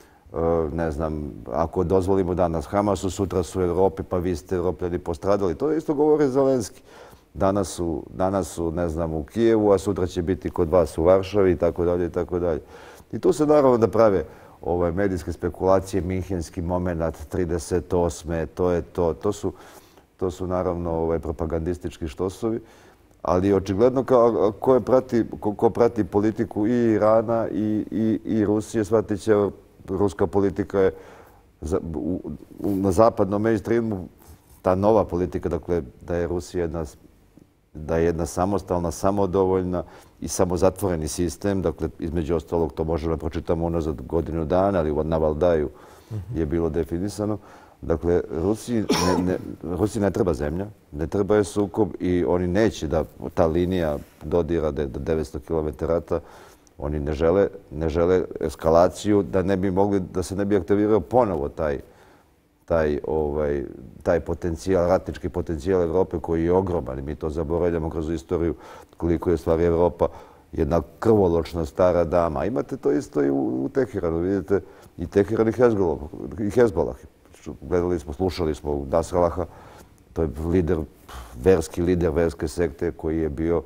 Speaker 4: ne znam, ako dozvolimo danas Hamasu, sutra su u Evropi, pa vi ste Evropljani postradali. To isto govori Zelenski. Danas su, danas su, ne znam, u Kijevu, a sutra će biti kod vas u Varšavi i tako dalje i tako dalje. I tu se naravno da prave ovaj, medijske spekulacije, minhenski moment, trideset osme to je to. To su, to su naravno ovaj, propagandistički štosovi. Ali očigledno kao, ko, je prati, ko, ko prati politiku i Irana i, i, i Rusije, shvatit će ruska politika je za, u, u, na zapadnom mainstreamu ta nova politika, dakle da je Rusija jedna, da je jedna samostalna, samodovoljna i samozatvoreni sistem. Dakle, između ostalog to možemo da pročitamo unazad godinu dana, ali na Valdaju je bilo definisano. Dakle, Rusiji ne, ne, Rusiji ne treba zemlja, ne treba je sukob i oni neće da ta linija dodira do devetsto kilometara rata. Oni ne žele, ne žele eskalaciju da ne bi mogli, da se ne bi aktivirao ponovo taj, taj, ovaj, taj potencijal, ratnički potencijal Evrope koji je ogroman i mi to zaboravljamo kroz istoriju koliko je stvari Evropa jedna krvoločna stara dama. Imate to isto i u, u Teheranu, vidite, i Teheran i Hezbollah. Gledali smo, slušali smo Nasralaha, to je lider, verski lider verske sekte koji je bio,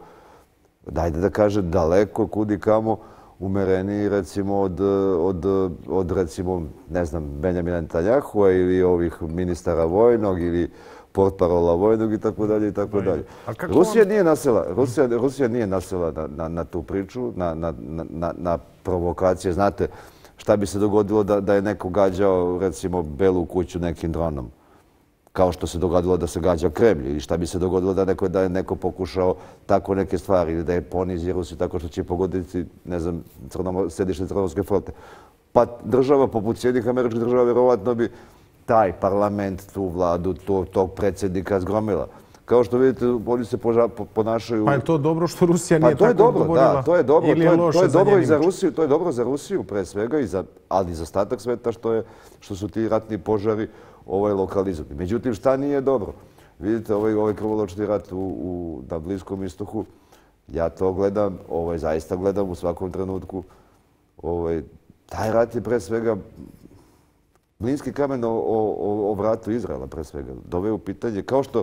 Speaker 4: dajde da kaže, daleko kudi kamo umereniji recimo od, od, od recimo, ne znam, Benjamina Netanjahua ili ovih ministara vojnog ili portparola vojnog i tako dalje i tako dalje. Rusija nije nasela, Rusija, Rusija nije nasela na, na, na tu priču, na, na, na, na provokacije. Znate, šta bi se dogodilo da, da je neko gađao, recimo, Belu kuću nekim dronom? Kao što se dogodilo da se gađa Kremlj, ili šta bi se dogodilo da, neko, da je neko pokušao tako neke stvari, ili da je ponizi Rusiju tako što će pogoditi, ne znam, crnomo, sedište Crnomorske flote. Pa država, poput Sjedinjenih Američkih Država, vjerovatno bi taj parlament, tu vladu, to, tog predsjednika zgromila. Kao što vidite, oni se poža, ponašaju...
Speaker 1: Pa je to dobro što Rusija nije
Speaker 4: pa,
Speaker 1: tako odgovorila?
Speaker 4: Da, to je dobro.
Speaker 1: Ili je loše
Speaker 4: to je, to je
Speaker 1: za
Speaker 4: dobro i za Rusiju, to je dobro za Rusiju pre svega, i za, ali i za ostatak sveta što, je, što su ti ratni požari ovaj, lokalizovani. Međutim, šta nije dobro? Vidite, ovaj, ovaj krvoločni rat u, u, na Bliskom istoku, ja to gledam, ovaj, zaista gledam u svakom trenutku. Ovaj, taj rat je pre svega mlinski kamen o, o, o vratu Izraela, pre svega. Doveo u pitanje, kao što,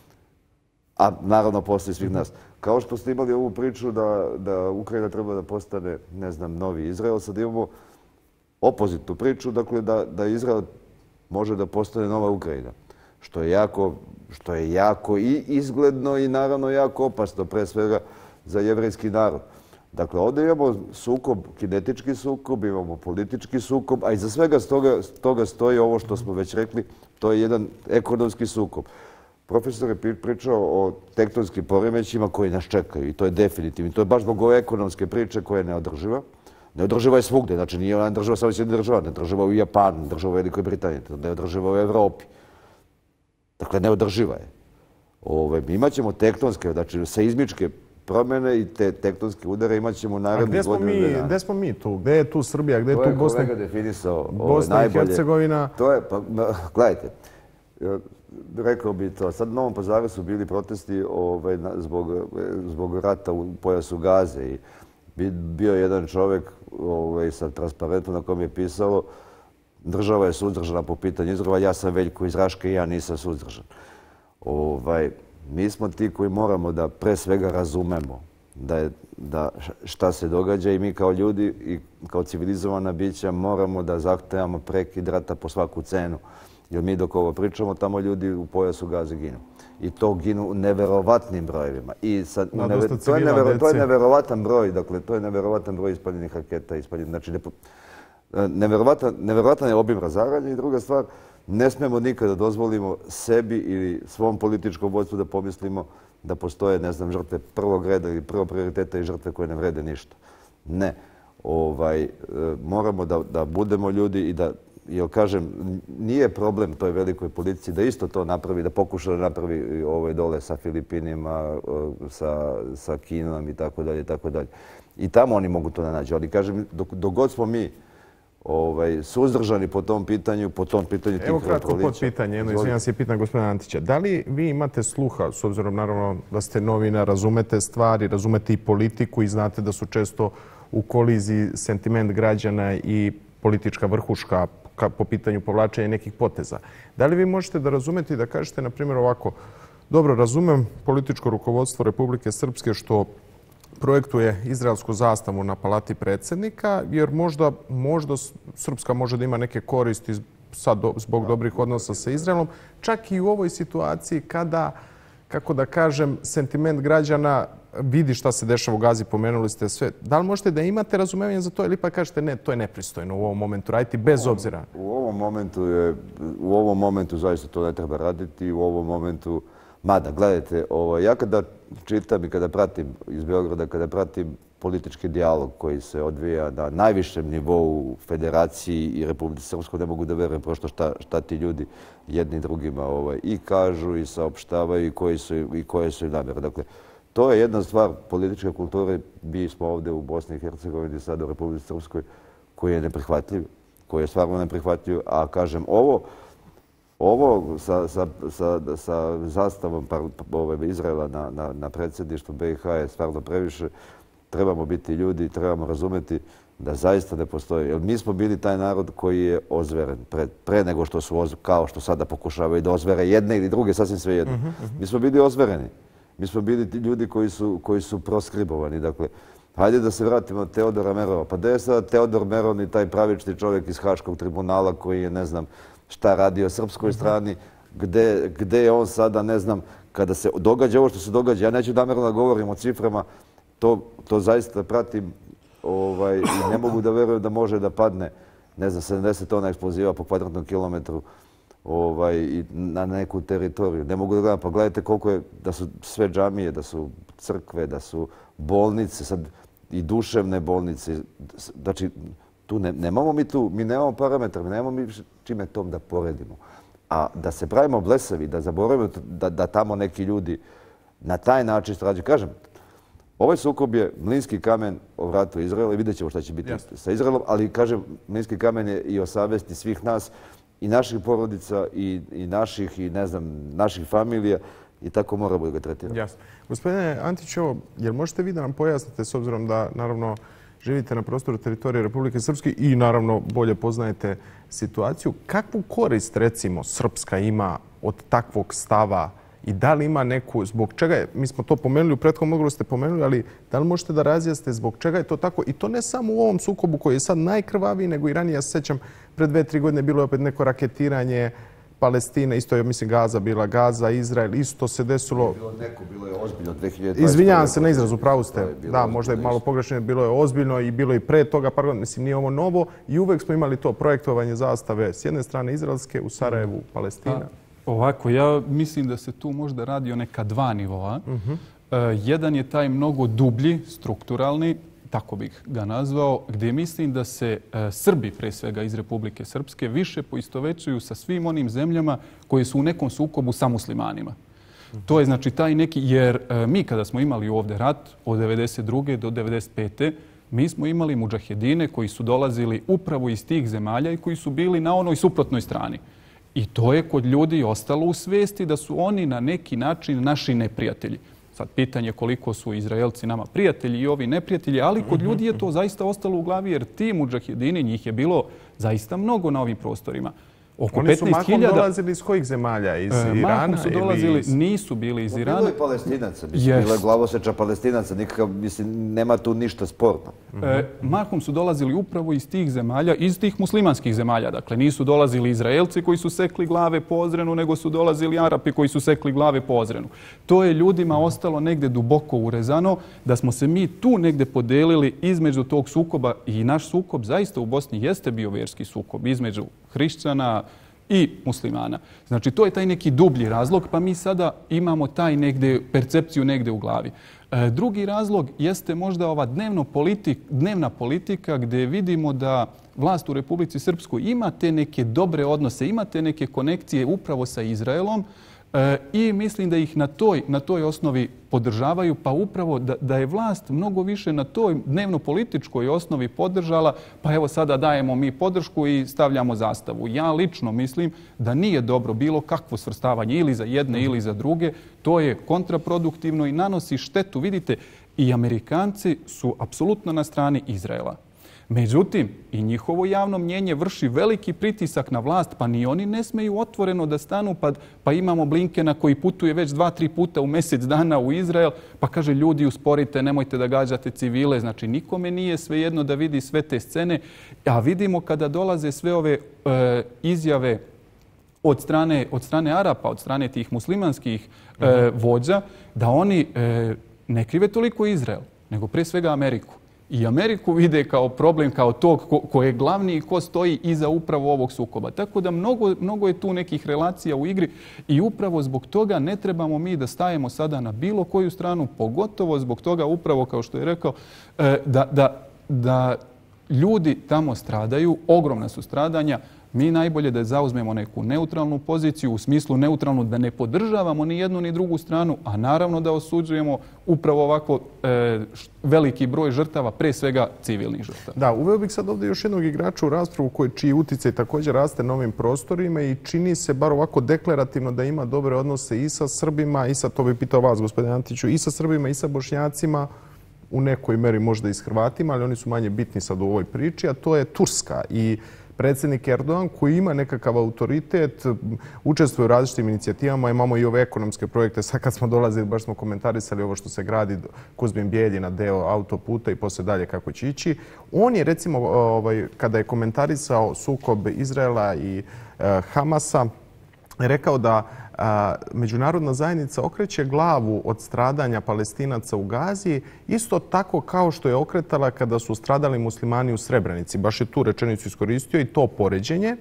Speaker 4: a naravno poslije svih nas, kao što ste imali ovu priču da, da Ukrajina treba da postane, ne znam, novi Izrael, sad imamo opozitnu priču, dakle da, da Izrael može da postane nova Ukrajina, što je jako, što je jako i izgledno i naravno jako opasno, pre svega za jevrejski narod. Dakle, ovdje imamo sukob, kinetički sukob, imamo politički sukob, a iza svega stoga, toga stoji ovo što smo već rekli, to je jedan ekonomski sukob. Profesor je pričao o tektonskim poremećima koji nas čekaju i to je definitivno. To je baš zbog ove ekonomske priče koja je neodrživa. Neodrživa je svugde, znači nije ona država samo Sjedinjenih Država, neodrživa u Japanu, država u Velikoj Britaniji, neodrživa u Evropi. Dakle, neodrživa je. Ove, imat ćemo tektonske, znači seizmičke promjene i te tektonske udare imat ćemo narednih godinu dana.
Speaker 1: A gdje smo mi tu? Gdje je tu Srbija? Gdje je tu Bosna?
Speaker 4: To je kolega definisao
Speaker 1: Bosna i Hercegovina?
Speaker 4: To je, pa, gledajte, rekao bi to. Sad u Novom Pazaru su bili protesti ovaj, zbog, zbog rata u pojasu Gaze i bio je jedan čovjek ovaj, sa transparentom na kom je pisalo država je suzdržana po pitanju Izraela, ja sam Veljko iz Raške i ja nisam suzdržan. Ovaj, mi smo ti koji moramo da pre svega razumemo da, je, da šta se događa i mi kao ljudi i kao civilizovana bića moramo da zahtevamo prekid rata po svaku cenu. Jer mi dok ovo pričamo, tamo ljudi u pojasu Gaze ginu. I to ginu u neverovatnim brojevima. I sad,
Speaker 1: Na
Speaker 4: neve,
Speaker 1: dosta
Speaker 4: to, je
Speaker 1: civila,
Speaker 4: nevero, to je
Speaker 1: dece.
Speaker 4: neverovatan broj, dakle, to je neverovatan broj ispaljenih raketa, ispaljenih, znači, nepo, neverovatan, neverovatan je obim razaranja i druga stvar, ne smemo nikada dozvolimo sebi ili svom političkom vodstvu da pomislimo da postoje, ne znam, žrtve prvog reda ili prvog prioriteta i žrtve koje ne vrede ništa. Ne. Ovaj, moramo da, da budemo ljudi i da, jer kažem, nije problem toj velikoj politici da isto to napravi, da pokuša da napravi ovaj dole sa Filipinima, sa, sa Kinom i tako dalje, i tako dalje. I tamo oni mogu to da nađu. Ali kažem, dok, dok god smo mi ovaj, suzdržani po tom pitanju, po tom pitanju tih
Speaker 1: Evo kratko pod pitanje, jedno izvinjam se, pitan gospodina Antića. Da li vi imate sluha, s obzirom naravno da ste novina, razumete stvari, razumete i politiku i znate da su često u koliziji sentiment građana i politička vrhuška po pitanju povlačenja nekih poteza. Da li vi možete da razumete i da kažete, na primjer, ovako, dobro, razumem političko rukovodstvo Republike Srpske što projektuje izraelsku zastavu na palati predsjednika, jer možda, možda Srpska može da ima neke koristi sad zbog dobrih odnosa sa Izraelom, čak i u ovoj situaciji kada, kako da kažem, sentiment građana vidi šta se dešava u Gazi, pomenuli ste sve. Da li možete da imate razumevanje za to ili pa kažete ne, to je nepristojno u ovom momentu raditi bez obzira?
Speaker 4: U ovom momentu je, u ovom momentu zaista to ne treba raditi, u ovom momentu, mada, gledajte, ovo, ja kada čitam i kada pratim iz Beograda, kada pratim politički dijalog koji se odvija na najvišem nivou Federaciji i Republike Srpskoj, ne mogu da verujem prosto šta, šta ti ljudi jedni drugima ovaj, i kažu i saopštavaju i, koji su, i koje su im namjere. Dakle, to je jedna stvar političke kulture. Mi smo ovdje u Bosni i Hercegovini, sada u Republike Srpskoj, koji je neprihvatljiv, koji je stvarno neprihvatljiv, a kažem, ovo Ovo sa, sa, sa, sa zastavom ove, Izraela na, na, na predsjedništvu B i H je stvarno previše. Trebamo biti ljudi, trebamo razumeti da zaista ne postoji. Jer mi smo bili taj narod koji je ozveren pre, pre nego što su, oz, kao što sada pokušavaju da ozvere jedne ili druge, sasvim sve jedno. Mm -hmm. Mi smo bili ozvereni. Mi smo bili ljudi koji su, koji su proskribovani. Dakle, hajde da se vratimo od Teodora Merova. Pa gde je sada Teodor Merov i taj pravični čovjek iz Haškog tribunala koji je, ne znam, šta radi o srpskoj strani, gde, gde je on sada, ne znam, kada se događa ovo što se događa. Ja neću namjerno da govorim o ciframa, to, to zaista pratim ovaj, i ne mogu da verujem da može da padne, ne znam, sedamdeset tona eksploziva po kvadratnom kilometru ovaj, i na neku teritoriju. Ne mogu da gledam, pa gledajte koliko je, da su sve džamije, da su crkve, da su bolnice, sad i duševne bolnice. Znači, tu ne, nemamo mi tu, mi nemamo parametra, mi nemamo mi čime tom da poredimo. A da se pravimo blesavi, da zaboravimo da, da tamo neki ljudi na taj način strađu. Kažem, ovaj sukob je mlinski kamen o vratu Izraela i vidjet ćemo šta će biti Jasne. sa Izraelom, ali kažem, mlinski kamen je i o savesti svih nas, i naših porodica, i, i naših, i ne znam, naših familija, i tako moramo da ga tretiramo.
Speaker 1: Jasno. Gospodine Antićo, jel možete vi da nam pojasnite, s obzirom da, naravno, živite na prostoru teritorije Republike Srpske i naravno bolje poznajete situaciju. Kakvu korist, recimo, Srpska ima od takvog stava i da li ima neku, zbog čega je, mi smo to pomenuli, u prethodnom odgovoru ste pomenuli, ali da li možete da razjasnite zbog čega je to tako? I to ne samo u ovom sukobu koji je sad najkrvaviji, nego i ranije, ja se sjećam, pred dve, tri godine bilo je opet neko raketiranje Palestine, isto je, mislim, Gaza bila, Gaza, Izrael, isto se desilo...
Speaker 4: Bilo neko, bilo je ozbiljno dve hiljade dvadeset.
Speaker 1: Izvinjavam se na izrazu, pravu ste. Da, možda je malo pogrešno, bilo je ozbiljno i bilo i pre toga, pardon, mislim, nije ovo novo i uvek smo imali to projektovanje zastave s jedne strane izraelske, u Sarajevu, Palestina.
Speaker 3: A, ovako, ja mislim da se tu možda radi o neka dva nivoa. Uh -huh. e, jedan je taj mnogo dublji, strukturalni, tako bih ga nazvao, gdje mislim da se e, Srbi, pre svega iz Republike Srpske, više poistovećuju sa svim onim zemljama koje su u nekom sukobu sa muslimanima. Uh-huh. To je znači taj neki, jer e, mi kada smo imali ovdje rat od devedeset druge do devedeset pete mi smo imali mudžahedine koji su dolazili upravo iz tih zemalja i koji su bili na onoj suprotnoj strani. I to je kod ljudi ostalo u svijesti da su oni na neki način naši neprijatelji. Sad, pitanje koliko su Izraelci nama prijatelji i ovi neprijatelji, ali kod ljudi je to zaista ostalo u glavi jer ti mudžahedini, njih je bilo zaista mnogo na ovim prostorima. Oko
Speaker 1: Oni su
Speaker 3: petnaest hiljada...
Speaker 1: mahom dolazili iz kojih zemalja? Iz
Speaker 3: e,
Speaker 1: Irana?
Speaker 3: Mahom su dolazili,
Speaker 1: iz...
Speaker 3: nisu bili iz Irana.
Speaker 4: Bilo je Palestinaca, mislim, bilo je glavoseča Palestinaca, nikakav, mislim, nema tu ništa sporno.
Speaker 3: E, mahom su dolazili upravo iz tih zemalja, iz tih muslimanskih zemalja. Dakle, nisu dolazili Izraelci koji su sekli glave po Ozrenu, nego su dolazili Arapi koji su sekli glave po Ozrenu. To je ljudima ostalo negde duboko urezano, da smo se mi tu negde podelili između tog sukoba i naš sukob zaista u Bosni jeste bio vjerski sukob između hrišćana i muslimana. Znači, to je taj neki dublji razlog, pa mi sada imamo taj negde, percepciju negde u glavi. E, drugi razlog jeste možda ova dnevno politik, dnevna politika gdje vidimo da vlast u Republici Srpskoj ima te neke dobre odnose, ima te neke konekcije upravo sa Izraelom, E, i mislim da ih na toj, na toj osnovi podržavaju, pa upravo da, da je vlast mnogo više na toj dnevno-političkoj osnovi podržala, pa evo sada dajemo mi podršku i stavljamo zastavu. Ja lično mislim da nije dobro bilo kakvo svrstavanje ili za jedne ili za druge. To je kontraproduktivno i nanosi štetu. Vidite, i Amerikanci su apsolutno na strani Izraela. Međutim, i njihovo javno mnjenje vrši veliki pritisak na vlast, pa ni oni ne smeju otvoreno da stanu, pa, pa imamo Blinkena koji putuje već dva, tri puta u mjesec dana u Izrael, pa kaže ljudi usporite, nemojte da gađate civile. Znači, nikome nije svejedno da vidi sve te scene, a vidimo kada dolaze sve ove e, izjave od strane, od strane Arapa, od strane tih muslimanskih e, vođa, da oni e, ne krive toliko Izrael, nego prije svega Ameriku. I Ameriku vide kao problem, kao tog ko, ko je glavni i ko stoji iza upravo ovog sukoba. Tako da mnogo, mnogo je tu nekih relacija u igri i upravo zbog toga ne trebamo mi da stajemo sada na bilo koju stranu, pogotovo zbog toga upravo, kao što je rekao, da, da, da ljudi tamo stradaju, ogromna su stradanja. Mi najbolje da zauzmemo neku neutralnu poziciju, u smislu neutralnu da ne podržavamo ni jednu ni drugu stranu, a naravno da osuđujemo upravo ovako e, veliki broj žrtava, pre svega civilnih žrtava.
Speaker 1: Da, uveo bih sad ovdje još jednog igrača u raspravu koji, čiji uticaj također raste na ovim prostorima i čini se bar ovako deklarativno da ima dobre odnose i sa Srbima, i sa, to bih pitao vas, gospodine Antiću, i sa Srbima i sa Bošnjacima, u nekoj meri možda i s Hrvatima, ali oni su manje bitni sad u ovoj priči, a to je Turska. I predsjednik Erdogan koji ima nekakav autoritet, učestvuje u različitim inicijativama, imamo i ove ekonomske projekte. Sad kad smo dolazili, baš smo komentarisali ovo što se gradi Kuzmin Bijeljina, deo autoputa i poslije dalje kako će ići. On je recimo, ovaj, kada je komentarisao sukob Izraela i eh, Hamasa, rekao da a, međunarodna zajednica okreće glavu od stradanja Palestinaca u Gazi, isto tako kao što je okretala kada su stradali muslimani u Srebrenici. Baš je tu rečenicu iskoristio i to poređenje.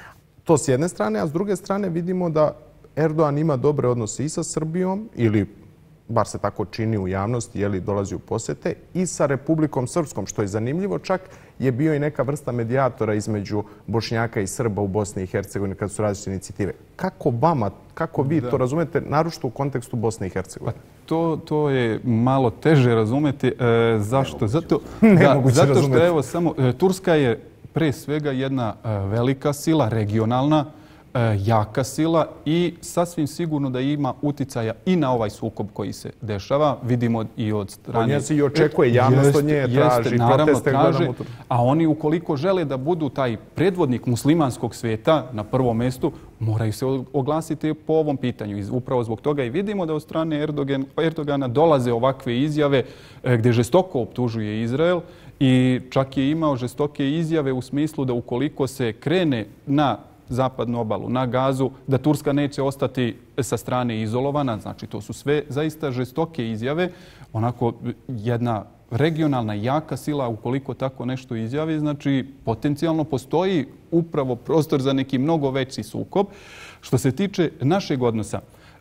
Speaker 1: To s jedne strane, a s druge strane vidimo da Erdogan ima dobre odnose i sa Srbijom, ili bar se tako čini u javnosti, jeli dolazi u posjete, i sa Republikom Srpskom, što je zanimljivo. Čak je bio i neka vrsta medijatora između Bošnjaka i Srba u Bosni i Hercegovini kad su različite inicijative. Kako vama, kako vi da. to razumete, naročito u kontekstu Bosne i Hercegovine?
Speaker 3: Pa to, to je malo teže razumeti. E, zašto? Zato, da, zato što evo samo, e, Turska je pre svega jedna e, velika sila, regionalna, jaka sila i sasvim sigurno da ima uticaja i na ovaj sukob koji se dešava. Vidimo i od strane...
Speaker 1: On je se i očekuje, javnost od nje traži, proteste gledamo.
Speaker 3: A oni ukoliko žele da budu taj predvodnik muslimanskog svijeta na prvom mjestu, moraju se oglasiti po ovom pitanju. I upravo zbog toga i vidimo da od strane Erdogan, Erdogana dolaze ovakve izjave gdje žestoko optužuje Izrael i čak je imao žestoke izjave u smislu da ukoliko se krene na zapadnu obalu, na Gazu, da Turska neće ostati sa strane izolovana. Znači, to su sve zaista žestoke izjave. Onako, jedna regionalna jaka sila, ukoliko tako nešto izjavi, znači, potencijalno postoji upravo prostor za neki mnogo veći sukob. Što se tiče našeg odnosa,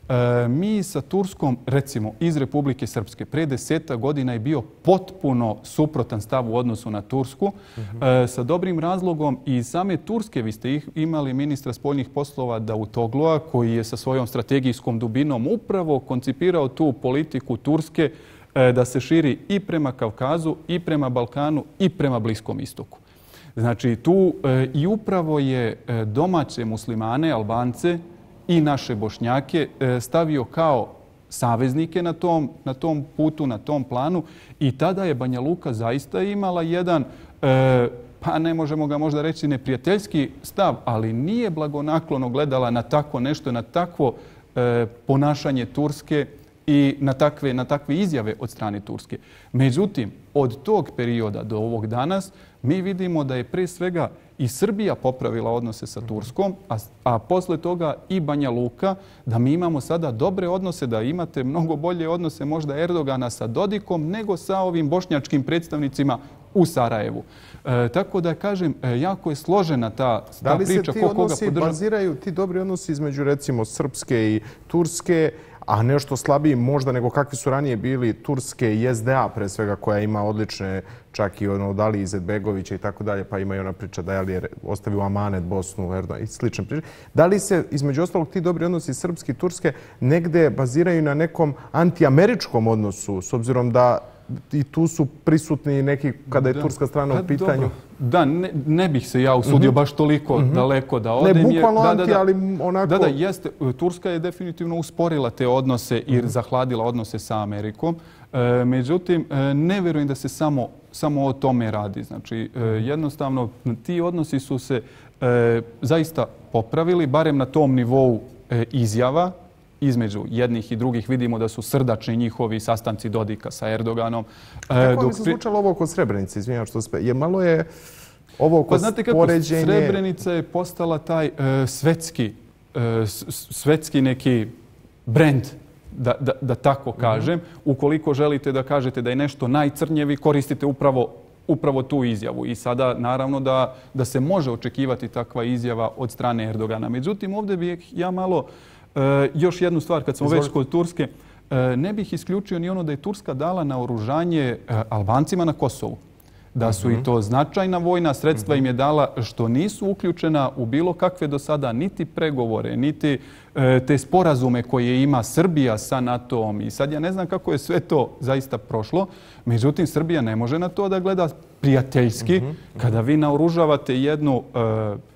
Speaker 3: mi sa Turskom, recimo, iz Republike Srpske, pre deseta godina je bio potpuno suprotan stav u odnosu na Tursku. Uh-huh. e, sa dobrim razlogom i same Turske, vi ste ih imali ministra spoljnih poslova Davutoglu'a, koji je sa svojom strategijskom dubinom upravo koncipirao tu politiku Turske e, da se širi i prema Kavkazu, i prema Balkanu, i prema Bliskom istoku. Znači, tu e, i upravo je e, domaće muslimane, Albance, i naše Bošnjake stavio kao saveznike na tom, na tom putu, na tom planu i tada je Banja Luka zaista imala jedan e, pa ne možemo ga možda reći neprijateljski stav, ali nije blagonaklono gledala na tako nešto, na takvo e, ponašanje Turske i na takve, na takve izjave od strane Turske. Međutim, od tog perioda do ovog danas mi vidimo da je pre svega i Srbija popravila odnose sa Turskom, a, a posle toga i Banja Luka, da mi imamo sada dobre odnose, da imate mnogo bolje odnose možda Erdogana sa Dodikom nego sa ovim bošnjačkim predstavnicima u Sarajevu. E, tako da kažem, e, jako je složena ta, ta priča.
Speaker 1: Da li se ti odnosi baziraju, ti dobri odnosi između recimo Srpske i Turske, a nešto slabiji možda nego kakvi su ranije bili Turske i S D A pre svega, koja ima odlične, čak i ono od Ali Izetbegovića i tako dalje, pa ima i ona priča da je ostavio u amanet Bosnu, Erdogan i slične priče. Da li se, između ostalog, ti dobri odnosi Srpske i Turske negde baziraju na nekom antiameričkom odnosu, s obzirom da i tu su prisutni neki kada je turska strana u pitanju?
Speaker 3: Da, ne, ne bih se ja usudio baš toliko daleko da odem.
Speaker 1: Ne bukvalno anti, ali onako...
Speaker 3: Da, da, jeste. Turska je definitivno usporila te odnose i zahladila odnose sa Amerikom. E, međutim, ne vjerujem da se samo, samo o tome radi. Znači, e, jednostavno, ti odnosi su se e, zaista popravili, barem na tom nivou e, izjava. Između jednih i drugih vidimo da su srdačni njihovi sastanci Dodika sa Erdoganom.
Speaker 1: Kako mi se zvučalo ovo oko Srebrenice? Izvinjam što spe... Je malo je ovo oko spoređenje...
Speaker 3: Pa znate kako, Srebrenica je postala taj uh, svetski, uh, svetski neki brend, da, da, da tako kažem. Mm-hmm. Ukoliko želite da kažete da je nešto najcrnje, vi koristite upravo upravo tu izjavu. I sada naravno da, da se može očekivati takva izjava od strane Erdogana. Međutim, ovdje bih ja malo E, još jednu stvar, kad smo Izvolite. već kod Turske, e, ne bih isključio ni ono da je Turska dala naoružanje e, Albancima na Kosovu. Da su mm-hmm. i to značajna vojna sredstva mm-hmm. im je dala, što nisu uključena u bilo kakve do sada niti pregovore, niti e, te sporazume koje ima Srbija sa NATO-om. I sad ja ne znam kako je sve to zaista prošlo. Međutim, Srbija ne može na to da gleda prijateljski. Mm-hmm. Kada vi naoružavate jednu... E,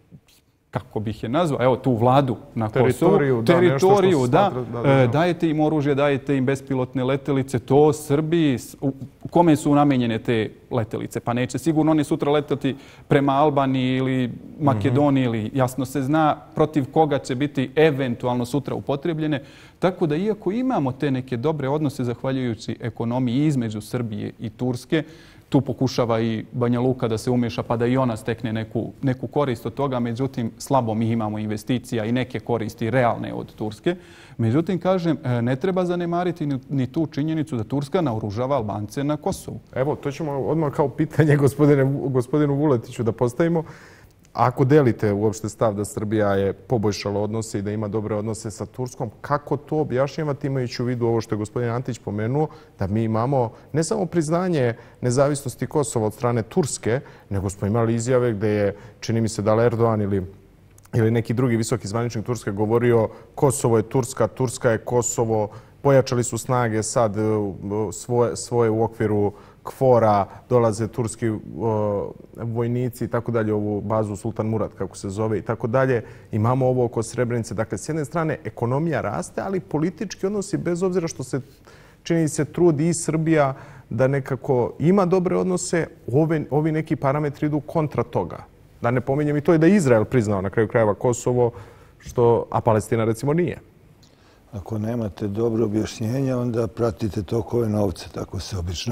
Speaker 3: kako bih je nazvao, evo tu vladu na
Speaker 1: teritoriju,
Speaker 3: Kosovu,
Speaker 1: da,
Speaker 3: teritoriju, da,
Speaker 1: da, da, da,
Speaker 3: dajete im oružje, dajete im bespilotne letelice, to Srbiji, kome su namenjene te letelice? Pa neće sigurno oni sutra letati prema Albaniji ili Makedoniji, mm-hmm. ili jasno se zna protiv koga će biti eventualno sutra upotrebljene. Tako da iako imamo te neke dobre odnose zahvaljujući ekonomiji između Srbije i Turske, tu pokušava i Banja Luka da se umeša pa da i ona stekne neku, neku korist od toga. Međutim, slabo mi imamo investicija i neke koristi realne od Turske. Međutim, kažem, ne treba zanemariti ni, ni tu činjenicu da Turska naoružava Albance na Kosovu.
Speaker 1: Evo, to ćemo odmah kao pitanje gospodine, gospodinu Vuletiću da postavimo. Ako delite uopšte stav da Srbija je poboljšala odnose i da ima dobre odnose sa Turskom, kako to objašnjavati imajući u vidu ovo što je gospodin Antić pomenuo, da mi imamo ne samo priznanje nezavisnosti Kosova od strane Turske, nego smo imali izjave gde je, čini mi se da Erdogan ili, ili neki drugi visoki zvaničnik Turske govorio Kosovo je Turska, Turska je Kosovo, pojačali su snage sad svoje, svoje u okviru Kvora, dolaze turski uh, vojnici i tako dalje, ovu bazu Sultan Murat, kako se zove i tako dalje. Imamo ovo oko Srebrenice. Dakle, s jedne strane, ekonomija raste, ali politički odnosi, bez obzira što se čini se trudi i Srbija da nekako ima dobre odnose, ove, ovi neki parametri idu kontra toga. Da ne pominjem i to je da je Izrael priznao na kraju krajeva Kosovo, što, a Palestina recimo nije.
Speaker 2: Ako nemate dobro objašnjenje, onda pratite tokove novca, tako se obično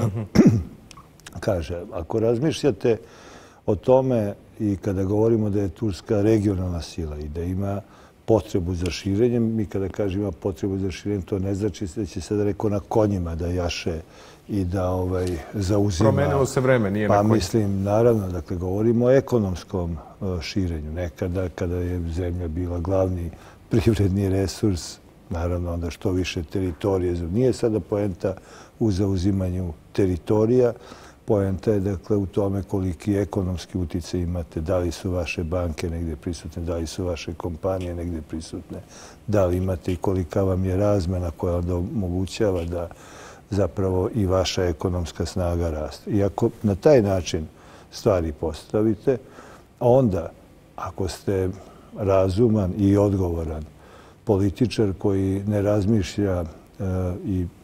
Speaker 2: kaže. Ako razmišljate o tome i kada govorimo da je Turska regionalna sila i da ima potrebu za širenjem, mi kada kažemo ima potrebu za širenjem, to ne znači da će sada reko na konjima da jaše i da ovaj, zauzima...
Speaker 1: Promenilo se vreme, nije
Speaker 2: pa,
Speaker 1: na konjima.
Speaker 2: Pa mislim, naravno, dakle, govorimo o ekonomskom širenju. Nekada, kada je zemlja bila glavni privredni resurs, naravno, onda što više teritorije. Nije sada poenta u zauzimanju teritorija. Poenta je, dakle, u tome koliki ekonomski utjecaj imate. Da li su vaše banke negdje prisutne, da li su vaše kompanije negdje prisutne, da li imate i kolika vam je razmena koja onda omogućava da zapravo i vaša ekonomska snaga raste. I ako na taj način stvari postavite, onda, ako ste razuman i odgovoran političar koji ne razmišlja e, i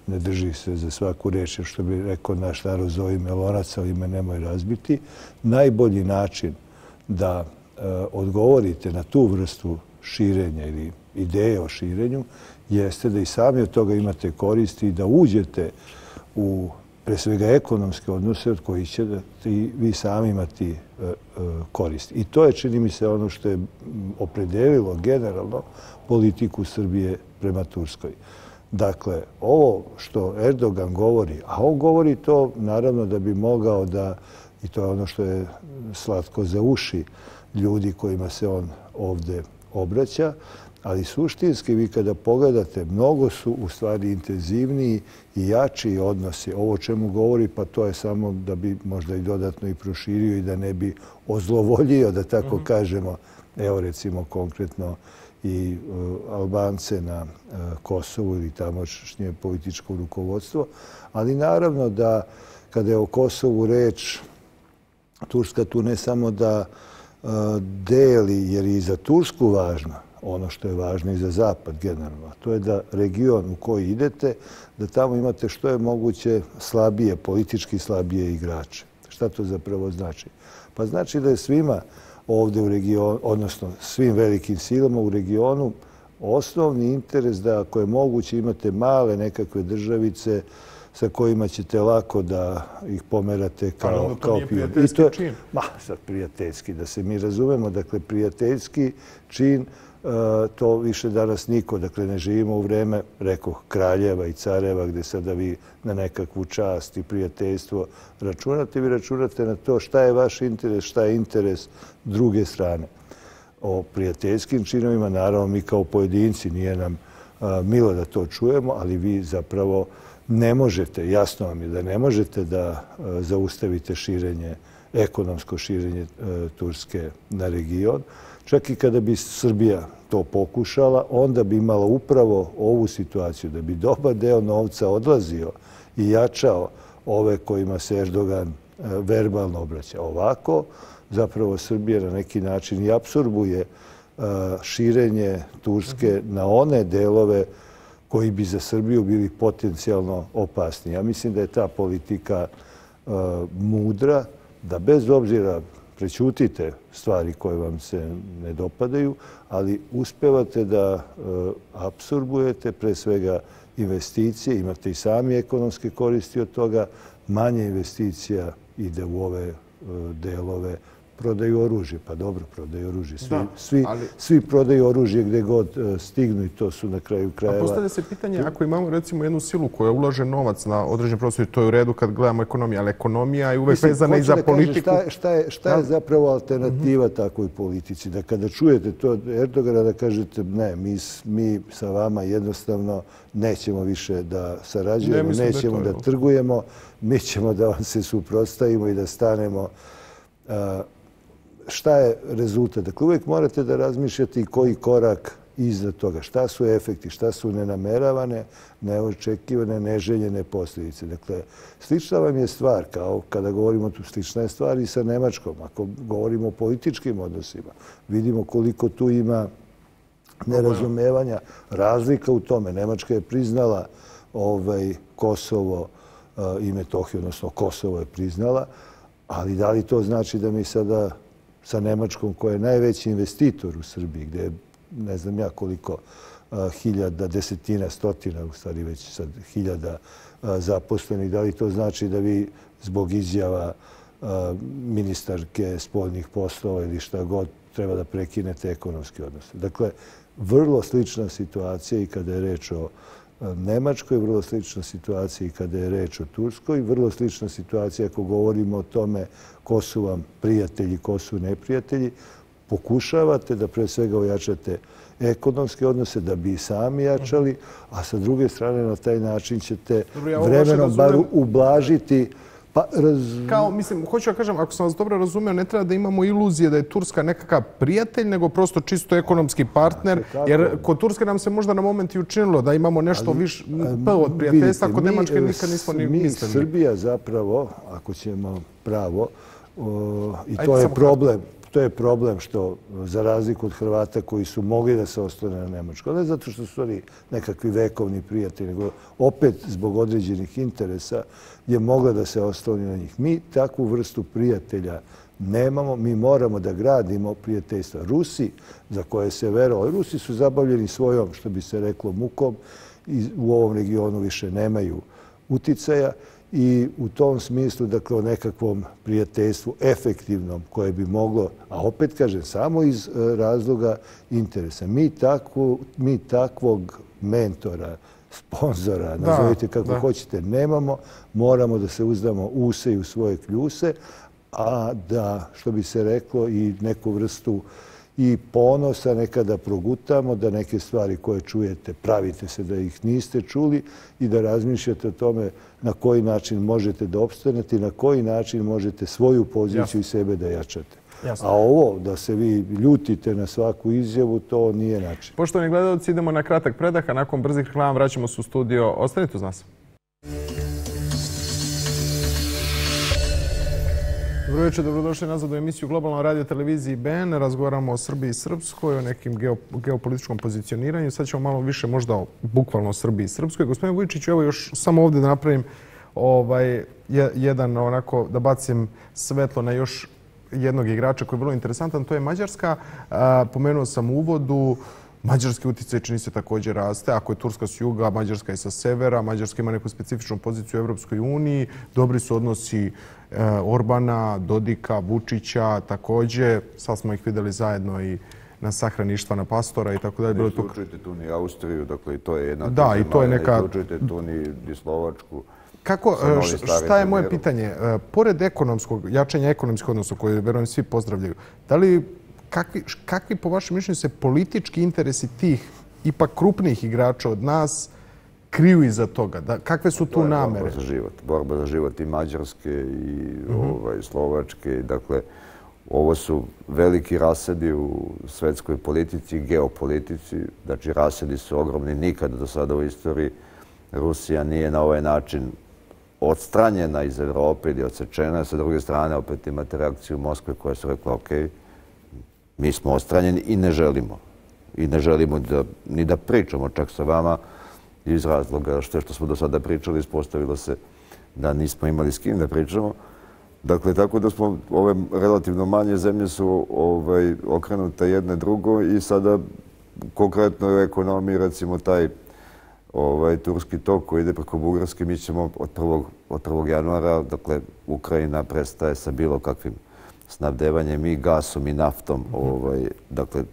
Speaker 2: ne drži se za svaku reč, što bi rekao naš narod zove melonac, ali me nemoj razbiti. Najbolji način da odgovorite na tu vrstu širenja ili ideje o širenju jeste da i sami od toga imate koristi i da uđete u pre svega ekonomske odnose od kojih će i vi sami imati koristi. I to je, čini mi se, ono što je opredelilo generalno politiku Srbije prema Turskoj. Dakle, ovo što Erdogan govori, a on govori to naravno da bi mogao da, i to je ono što je slatko za uši ljudi kojima se on ovde obraća, ali suštinski vi kada pogledate, mnogo su u stvari intenzivniji i jači odnosi. Ovo o čemu govori, pa to je samo da bi možda i dodatno i proširio i da ne bi ozlovoljio, da tako kažemo, evo recimo konkretno i Albance na Kosovu ili tamošnje političko rukovodstvo. Ali naravno da kada je o Kosovu reč, Turska tu ne samo da deli, jer je i za Tursku važno, ono što je važno i za Zapad generalno, to je da region u koji idete, da tamo imate što je moguće slabije, politički slabije igrače. Šta to zapravo znači? Pa znači da je svima ovde u regionu, odnosno svim velikim silama u regionu, osnovni interes da ako je moguće imate male nekakve državice sa kojima ćete lako da ih pomerate kao
Speaker 1: to nije
Speaker 2: pion.
Speaker 1: prijateljski čin.
Speaker 2: Ma, sad prijateljski, da se mi razumemo. Dakle, prijateljski čin, to više danas niko. Dakle, ne živimo u vreme, rekao, kraljeva i careva, gde sada vi na nekakvu čast i prijateljstvo računate. Vi računate na to šta je vaš interes, šta je interes druge strane. O prijateljskim činovima, naravno, mi kao pojedinci, nije nam milo da to čujemo, ali vi zapravo ne možete, jasno vam je da ne možete da zaustavite širenje, ekonomsko širenje Turske na region. Čak i kada bi Srbija to pokušala, onda bi imala upravo ovu situaciju, da bi dobar deo novca odlazio i jačao ove kojima se Erdogan verbalno obraća. Ovako, zapravo Srbija na neki način i apsorbuje širenje Turske na one delove koji bi za Srbiju bili potencijalno opasni. Ja mislim da je ta politika mudra, da bez obzira prećutite stvari koje vam se ne dopadaju, ali uspevate da apsorbujete pre svega investicije, imate i sami ekonomske koristi od toga, manje investicija ide u ove delove, prodaju oružje. Pa dobro, prodaju oružje. Svi, da, svi, ali... svi prodaju oružje gde god stignu i to su na kraju krajeva.
Speaker 1: A postavlja se pitanje, ako imamo recimo jednu silu koja ulaže novac na određen prostor, to je u redu kad gledamo ekonomiju, ali ekonomija je uvek vezana i za politiku.
Speaker 2: Šta, šta je, šta je zapravo alternativa mm-hmm. takvoj politici? Da kada čujete to od Erdogana da kažete ne, mi, mi sa vama jednostavno nećemo više da sarađujemo, ne, nećemo da, da trgujemo, mi ćemo da vam se suprotstavimo i da stanemo. Uh, šta je rezultat? Dakle, uvijek morate da razmišljate i koji korak iza toga. Šta su efekti, šta su nenameravane, neočekivane, neželjene posljedice. Dakle, slična vam je stvar, kao kada govorimo tu, slična je stvar i sa Nemačkom. Ako govorimo o političkim odnosima, vidimo koliko tu ima nerazumevanja, razlika u tome. Nemačka je priznala ovaj, Kosovo uh, i Metohiju, odnosno Kosovo je priznala, ali da li to znači da mi sada sa Nemačkom, koja je najveći investitor u Srbiji, gdje je ne znam ja koliko hiljada, desetina, stotina, u stvari već sad hiljada zaposlenih, da li to znači da vi zbog izjava ministarke spoljnih poslova ili šta god treba da prekinete ekonomski odnose. Dakle, vrlo slična situacija i kada je reč o Nemačkoj, vrlo slična situacija i kada je reč o Turskoj, vrlo slična situacija ako govorimo o tome ko su vam prijatelji, ko su neprijatelji. Pokušavate da pre svega ojačate ekonomske odnose da bi i sami jačali, a sa druge strane na taj način ćete vremenom bar ublažiti. Pa, raz...
Speaker 1: Kao, mislim, hoću da kažem, ako sam vas dobro razumeo, ne treba da imamo iluzije da je Turska nekakav prijatelj, nego prosto čisto ekonomski partner, jer kod Turske nam se možda na moment i učinilo da imamo nešto više p od prijateljstva, kod Nemačke nikad nismo ni mislili.
Speaker 2: Mi, Srbija zapravo, ako ćemo pravo, o, i to je problem, što je problem što, za razliku od Hrvata koji su mogli da se ostane na Nemačkoj, ne zato što su oni nekakvi vekovni prijatelji, nego opet zbog određenih interesa je mogla da se ostane na njih. Mi takvu vrstu prijatelja nemamo, mi moramo da gradimo prijateljstva. Rusi, za koje se verovalo, Rusi su zabavljeni svojom, što bi se reklo, mukom i u ovom regionu više nemaju uticaja i u tom smislu, dakle, o nekakvom prijateljstvu efektivnom koje bi moglo, a opet kažem, samo iz razloga interesa. Mi, takvu, mi takvog mentora, sponzora, nazovite kako da. hoćete, nemamo, moramo da se uzdamo u se i u svoje kljuse, a da, što bi se reklo, i neku vrstu i ponosa nekada progutamo, da neke stvari koje čujete, pravite se da ih niste čuli i da razmišljate o tome na koji način možete da opstanete i na koji način možete svoju poziciju Jasne. i sebe da jačate. Jasne. A ovo, da se vi ljutite na svaku izjavu, to nije način.
Speaker 1: Poštovani gledalci, idemo na kratak predah, a nakon brzih reklama vraćamo se u studio. Ostanite uz nas. Dobro večer, dobrodošli nazad u emisiju Globalna radio televiziji B N. Razgovaramo o Srbiji i Srpskoj, o nekim geopolitičkom pozicioniranju. Sad ćemo malo više možda o bukvalno o Srbiji i Srpskoj. Gospodine Vujičiću, evo još samo ovdje da napravim ovaj, jedan, onako, da bacim svetlo na još jednog igrača koji je vrlo interesantan. To je Mađarska. Pomenuo sam u uvodu. Mađarski uticaj čini se također raste. Ako je Turska s juga, Mađarska je sa severa. Mađarska ima neku specifičnu poziciju u Evropskoj uniji. Dobri su odnosi Orbana, Dodika, Vučića također. Sad smo ih vidjeli zajedno i na sahrani Ištvana Pastora i tako dalje.
Speaker 4: Ne slučajte tu ni Austriju, dakle i to je jedna...
Speaker 1: Da, i to je neka...
Speaker 4: Ne slučajte tu ni Slovačku.
Speaker 1: Kako, šta je moje pitanje? Pored ekonomskog, jačanja ekonomskog odnosa koje, verujem, svi pozdravljaju, da li, kakvi, kakvi po vašem mišljenju se politički interesi tih ipak krupnih igrača od nas kriju iza toga? Da, kakve su tu namere?
Speaker 4: Borba za život. Borba za život i Mađarske i uh-huh. ovaj, Slovačke. Dakle, ovo su veliki rasedi u svetskoj politici, geopolitici. Znači, rasedi su ogromni. Nikada do sada u istoriji Rusija nije na ovaj način odstranjena iz Evrope ili odsečena. Sa druge strane, opet imate reakciju Moskve koja su rekla, ok, mi smo odstranjeni i ne želimo. I ne želimo da, ni da pričamo čak sa vama iz razloga što što smo do sada pričali, ispostavilo se da nismo imali s kim da pričamo. Dakle, tako da smo, ove relativno manje zemlje su ovaj, okrenute jedne drugo i sada konkretno u ekonomiji, recimo taj ovaj, turski tok koji ide preko Bugarske, mi ćemo od prvog, od prvog januara, dakle, Ukrajina prestaje sa bilo kakvim snabdevanjem i gasom i naftom, ovaj, dakle,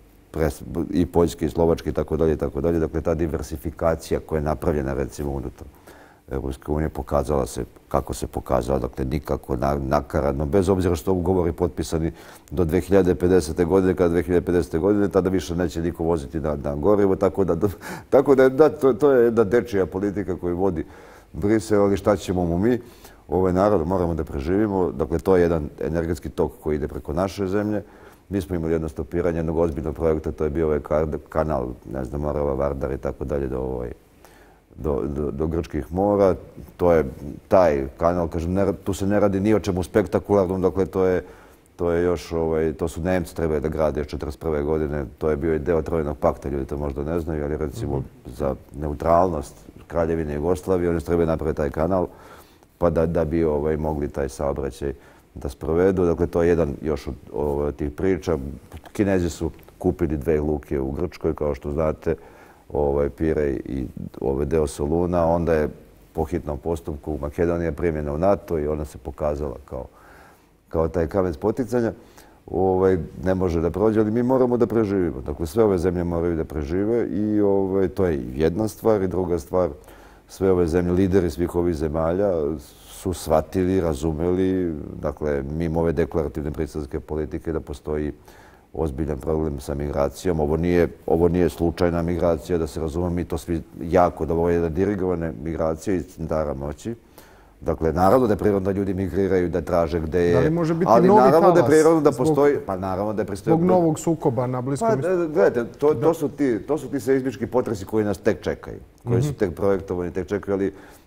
Speaker 4: i Poljske i Slovačke i tako dalje i tako dalje. Dakle, ta diversifikacija koja je napravljena, recimo, unutar Evropske unije pokazala se kako se pokazala, dakle, nikako nakaradno, bez obzira što ugovori potpisani do dve hiljade pedesete. godine, kada dve hiljade pedesete. godine, tada više neće niko voziti na, na gorivo, tako da, tako da, da to, to je jedna dečija politika koju vodi Brisel, ali šta ćemo mu mi? Ovaj narod moramo da preživimo, dakle, to je jedan energetski tok koji ide preko naše zemlje. Mi smo imali jedno stopiranje jednog ozbiljnog projekta, to je bio ovaj kanal, ne znam, Morava, Vardar i tako dalje do, ovaj, do, do, do Grčkih mora. To je taj kanal, kažem, ne, tu se ne radi ni o čemu spektakularnom, dakle to je, to je još, ovaj, to su Nemci trebali da grade još četrdeset prve. godine, to je bio i deo Trojnog pakta, ljudi to možda ne znaju, ali recimo mm-hmm. za neutralnost Kraljevine Jugoslavije, oni su trebali napraviti taj kanal, pa da, da bi ovaj, mogli taj saobraćaj da sprovedu. Dakle, to je jedan još od, od tih priča. Kinezi su kupili dve luke u Grčkoj, kao što znate, ovaj, Pirej i ovaj deo Soluna. Onda je po hitnom postupku Makedonija primljena u NATO i ona se pokazala kao, kao taj kamen spoticanja. Ovaj, ne može da prođe, ali mi moramo da preživimo. Dakle, sve ove zemlje moraju da prežive i ovaj, to je jedna stvar. I druga stvar, sve ove zemlje, lideri svih ovih zemalja, su shvatili, razumeli, dakle, mimo ove deklarativne briselske politike da postoji ozbiljan problem sa migracijom. Ovo nije, ovo nije slučajna migracija, da se razume, mi to svi jako, da ovo je dirigovane migracije iz centara moći. Dakle, naravno da je prirodno da ljudi migriraju, da traže gde je,
Speaker 1: da li može biti
Speaker 4: ali
Speaker 1: novi
Speaker 4: naravno da je prirodno da
Speaker 1: zbog,
Speaker 4: postoji, pa naravno da je pristoji...
Speaker 1: Zbog novog sukoba na Bliskom
Speaker 4: pa, istoku. Gledajte, to, to, su ti, to su ti seizmički potresi koji nas tek čekaju, koji su tek projektovani, tek čekaju, ali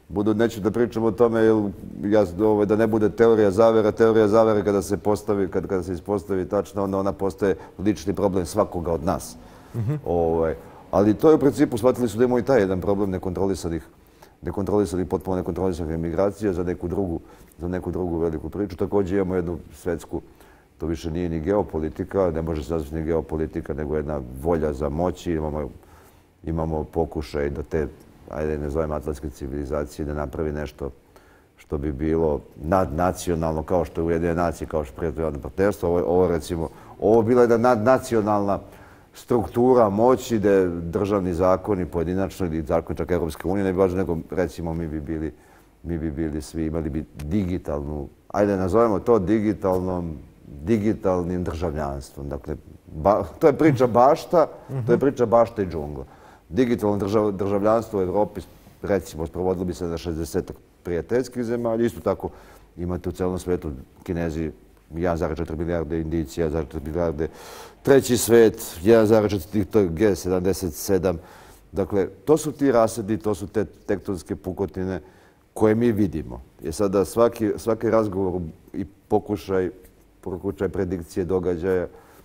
Speaker 4: budu, neću da pričam o tome, jer ja, ovaj, da ne bude teorija zavera. Teorija zavera kada se postavi, kada, kada se ispostavi tačno, onda ona postaje lični problem svakoga od nas. Mm-hmm. ovaj, ali to je u principu, shvatili su da imamo i taj jedan problem nekontrolisanih, nekontrolisanih, potpuno nekontrolisanih emigracija za neku drugu, za neku drugu veliku priču. Također imamo jednu svetsku, to više nije ni geopolitika, ne može se nazvati ni geopolitika, nego jedna volja za moći. Imamo, imamo pokušaj da te, ajde ne zovem atlantske civilizacije, da napravi nešto što bi bilo nadnacionalno, kao što je Ujedinjene nacije, kao što je prijateljno partnerstvo. Ovo, ovo recimo, ovo bila jedna nadnacionalna struktura moći, da državni zakoni pojedinačno ili zakoni čak Europske unije ne bi važno, nego recimo mi bi bili, mi bi bili svi, imali bi digitalnu, ajde nazovemo to digitalnom, digitalnim državljanstvom. Dakle, ba, to je priča bašta, to je priča bašta i džungla. Digitalno držav, državljanstvo u Evropi, recimo, sprovodilo bi se na šezdeset prijateljskih zemalja. Isto tako imate u celom svijetu Kinezi jedan zarez četiri milijarde, Indijci jedan zarez četiri milijarde, treći svet jedan zarez četiri, to je G sedamdeset sedam. Dakle, to su ti rasedi, to su te tektonske pukotine koje mi vidimo. Je sada svaki, svaki razgovor i pokušaj, pokušaj predikcije događaja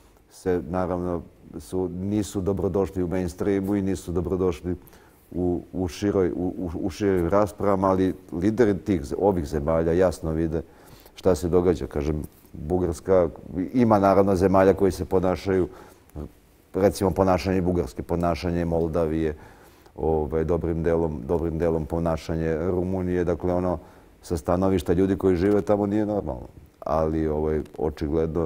Speaker 4: se naravno su, nisu dobrodošli u mainstreamu i nisu dobrodošli u, u, široj, u, u širim raspravama, ali lideri tih, ovih zemalja jasno vide šta se događa. Kažem, Bugarska ima naravno zemalja koji se ponašaju, recimo ponašanje Bugarske, ponašanje Moldavije, ovaj, dobrim delom, dobrim delom ponašanje Rumunije. Dakle, ono, sa stanovišta ljudi koji žive tamo nije normalno. Ali ovaj, očigledno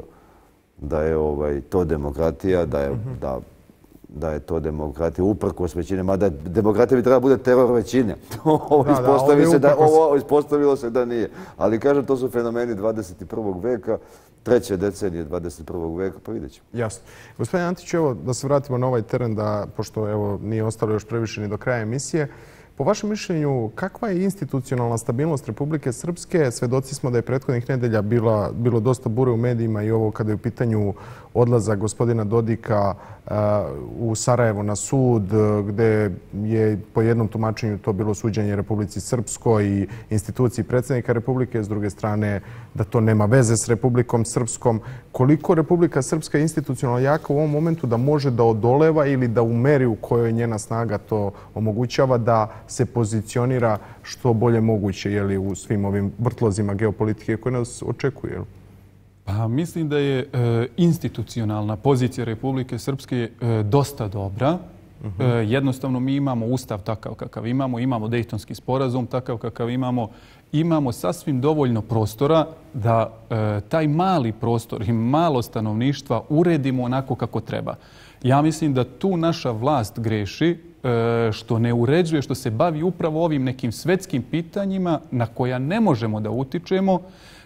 Speaker 4: da je ovaj, to demokratija, da je, mm-hmm. da, da je to demokratija uprkos većine, mada demokratija bi trebala bude teror većine. ovo, da, ispostavi da, se da, ovo ispostavilo se da nije. Ali kažem, to su fenomeni dvadeset prvog veka, treće decenije dvadeset prvog veka, pa vidjet ćemo.
Speaker 1: Jasno. Gospodin Antić, evo da se vratimo na ovaj teren, da, pošto evo, nije ostalo još previše ni do kraja emisije. Po vašem mišljenju, kakva je institucionalna stabilnost Republike Srpske? Svedoci smo da je prethodnih nedelja bila, bilo dosta bure u medijima i ovo kada je u pitanju odlazak gospodina Dodika uh, u Sarajevo na sud, gde je po jednom tumačenju to bilo suđenje Republici Srpskoj i instituciji predsjednika Republike, s druge strane da to nema veze s Republikom Srpskom. Koliko Republika Srpska je institucionalno jaka u ovom momentu da može da odoleva ili da u meri u kojoj njena snaga to omogućava da se pozicionira što bolje moguće, je li, u svim ovim vrtlozima geopolitike koje nas očekuje? Je li?
Speaker 3: Pa, mislim da je e, institucionalna pozicija Republike Srpske e, dosta dobra. Uh-huh. E, jednostavno mi imamo ustav takav kakav imamo, imamo Dejtonski sporazum takav kakav imamo, imamo sasvim dovoljno prostora da e, taj mali prostor i malo stanovništva uredimo onako kako treba. Ja mislim da tu naša vlast greši što ne uređuje, što se bavi upravo ovim nekim svetskim pitanjima na koja ne možemo da utičemo.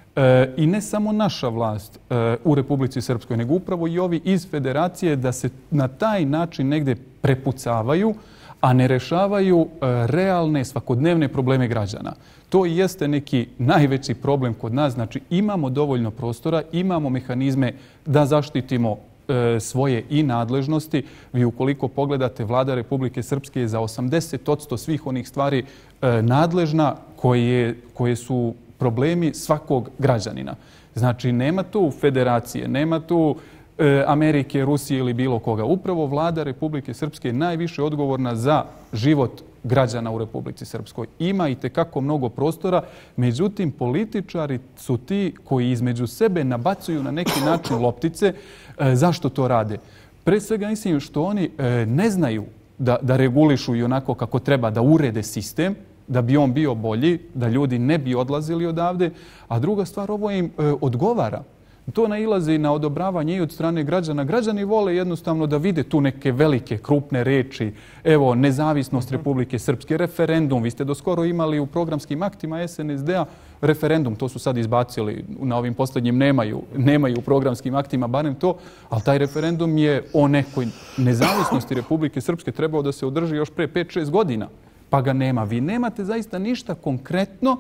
Speaker 3: I ne samo naša vlast u Republici Srpskoj, nego upravo i ovi iz federacije da se na taj način negde prepucavaju, a ne rešavaju realne svakodnevne probleme građana. To i jeste neki najveći problem kod nas. Znači, imamo dovoljno prostora, imamo mehanizme da zaštitimo svoje i nadležnosti. Vi ukoliko pogledate, vlada Republike Srpske je za osamdeset posto svih onih stvari nadležna koje, koje su problemi svakog građanina. Znači, nema tu federacije, nema tu Amerike, Rusije ili bilo koga. Upravo vlada Republike Srpske je najviše odgovorna za život građana u Republici Srpskoj. Ima i tekako mnogo prostora, međutim, političari su ti koji između sebe nabacuju na neki način loptice. E, zašto to rade? Pre svega mislim što oni e, ne znaju da, da regulišu i onako kako treba da urede sistem, da bi on bio bolji, da ljudi ne bi odlazili odavde, a druga stvar, ovo im e, odgovara. To nailazi na odobravanje i od strane građana. Građani vole jednostavno da vide tu neke velike, krupne reči. Evo, nezavisnost Republike Srpske, referendum. Vi ste doskoro imali u programskim aktima S N S D-a referendum. To su sad izbacili. Na ovim posljednjim nemaju, nemaju u programskim aktima, barem to. Ali taj referendum je o nekoj nezavisnosti Republike Srpske trebao da se održi još pre pet šest godina. Pa ga nema. Vi nemate zaista ništa konkretno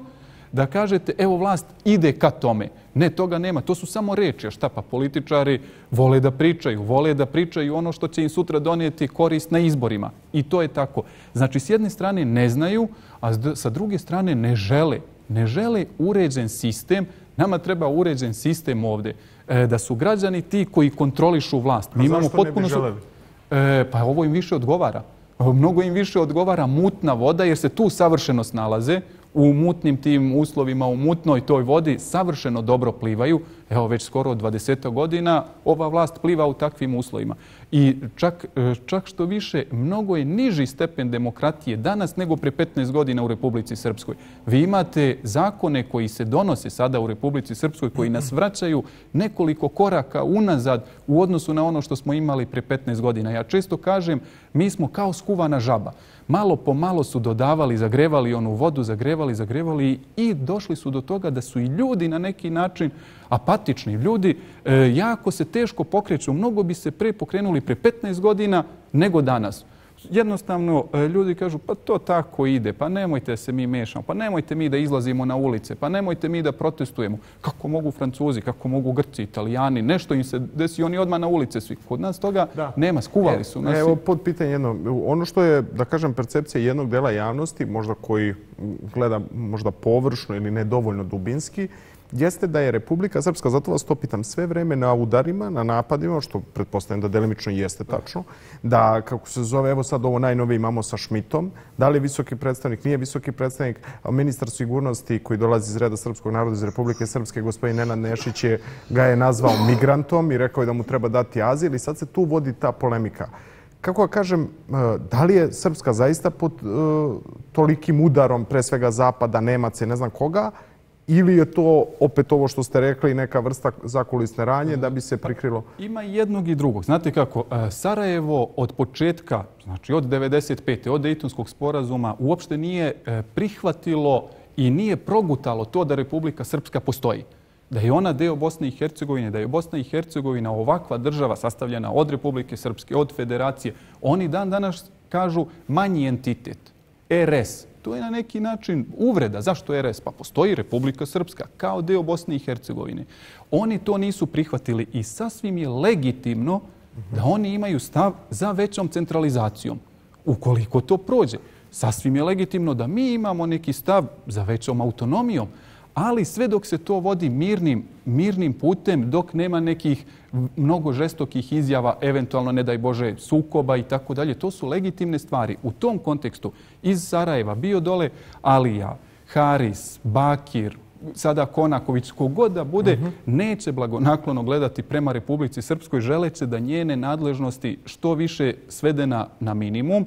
Speaker 3: da kažete evo vlast ide ka tome. Ne, toga nema. To su samo reči. A šta pa političari vole da pričaju. Vole da pričaju ono što će im sutra donijeti korist na izborima. I to je tako. Znači, s jedne strane ne znaju, a sa druge strane ne žele. Ne žele uređen sistem. Nama treba uređen sistem ovdje. E, da su građani ti koji kontrolišu vlast.
Speaker 1: Mi imamo zašto potpuno ne bi želeli?
Speaker 3: E, pa ovo im više odgovara. Mnogo im više odgovara mutna voda jer se tu savršeno snalaze. U mutnim tim uslovima, u mutnoj toj vodi savršeno dobro plivaju. Evo, već skoro dvadeset godina ova vlast pliva u takvim uslovima. I čak, čak što više, mnogo je niži stepen demokratije danas nego pre petnaest godina u Republici Srpskoj. Vi imate zakone koji se donose sada u Republici Srpskoj koji nas vraćaju nekoliko koraka unazad u odnosu na ono što smo imali pre petnaest godina. Ja često kažem, mi smo kao skuvana žaba. Malo po malo su dodavali, zagrevali onu vodu, zagrevali, zagrevali i došli su do toga da su i ljudi na neki način apatični. Ljudi e, jako se teško pokreću. Mnogo bi se pre pokrenuli pre petnaest godina nego danas. Jednostavno, e, ljudi kažu, pa to tako ide, pa nemojte se mi mešamo, pa nemojte mi da izlazimo na ulice, pa nemojte mi da protestujemo. Kako mogu Francuzi, kako mogu Grci, Italijani, nešto im se desi, oni odmah na ulice svi. Kod nas toga da. nema, skuvali su nas.
Speaker 1: Evo, pod pitanje jedno. Ono što je, da kažem, percepcija jednog dela javnosti, možda koji gleda možda površno ili nedovoljno dubinski, jeste da je Republika Srpska, zato vas to pitam, sve vreme na udarima, na napadima, što pretpostavljam da delimično jeste tačno, da, kako se zove, evo sad ovo najnovije imamo sa Šmitom, da li je visoki predstavnik, nije visoki predstavnik, ministar sigurnosti koji dolazi iz reda srpskog naroda iz Republike Srpske, gospodin Nenad Nešić, je, ga je nazvao migrantom i rekao je da mu treba dati azil i sad se tu vodi ta polemika. Kako kažem, da li je Srpska zaista pod uh, tolikim udarom, pre svega Zapada, Nemaca i ne znam koga, ili je to opet ovo što ste rekli, neka vrsta zakulisne ranje da bi se prikrilo?
Speaker 3: Ima jednog i drugog. Znate kako, Sarajevo od početka, znači od devedeset pete od Dejtonskog sporazuma, uopšte nije prihvatilo i nije progutalo to da Republika Srpska postoji. Da je ona deo Bosne i Hercegovine, da je Bosna i Hercegovina ovakva država sastavljena od Republike Srpske, od federacije. Oni dan danas kažu manji entitet, er es. To je na neki način uvreda. Zašto er es? Pa postoji Republika Srpska kao deo Bosne i Hercegovine. Oni to nisu prihvatili i sasvim je legitimno da oni imaju stav za većom centralizacijom. Ukoliko to prođe, sasvim je legitimno da mi imamo neki stav za većom autonomijom, ali sve dok se to vodi mirnim, mirnim putem, dok nema nekih mnogo žestokih izjava, eventualno, ne daj Bože, sukoba i tako dalje, to su legitimne stvari. U tom kontekstu iz Sarajeva bio dole Alija, Haris, Bakir, sada Konaković, kogod da bude, uh-huh. neće blagonaklono gledati prema Republici Srpskoj, želeće da njene nadležnosti što više svedena na minimum,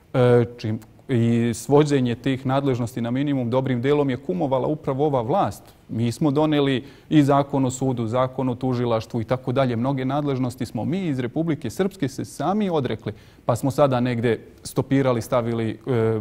Speaker 3: čim i svođenje tih nadležnosti na minimum dobrim delom je kumovala upravo ova vlast. Mi smo doneli i zakon o sudu, zakon o tužilaštvu i tako dalje. Mnoge nadležnosti smo mi iz Republike Srpske se sami odrekli, pa smo sada negde stopirali, stavili e,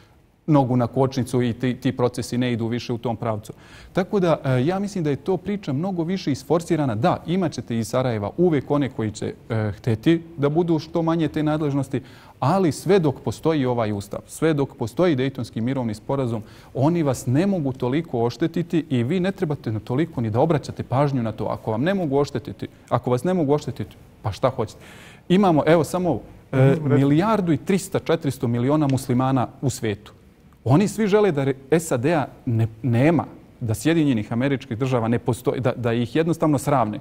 Speaker 3: nogu na kočnicu i ti, ti procesi ne idu više u tom pravcu. Tako da e, ja mislim da je to priča mnogo više isforsirana. Da, imat ćete iz Sarajeva uvek one koji će e, hteti da budu što manje te nadležnosti, ali sve dok postoji ovaj ustav, sve dok postoji Dejtonski mirovni sporazum, oni vas ne mogu toliko oštetiti i vi ne trebate na toliko ni da obraćate pažnju na to. Ako vam ne mogu oštetiti, ako vas ne mogu oštetiti, pa šta hoćete? Imamo, evo, samo e, milijardu i trista, četiristo miliona muslimana u svetu. Oni svi žele da es a de a ne, nema, da Sjedinjenih Američkih Država ne postoji, da, da ih jednostavno sravne.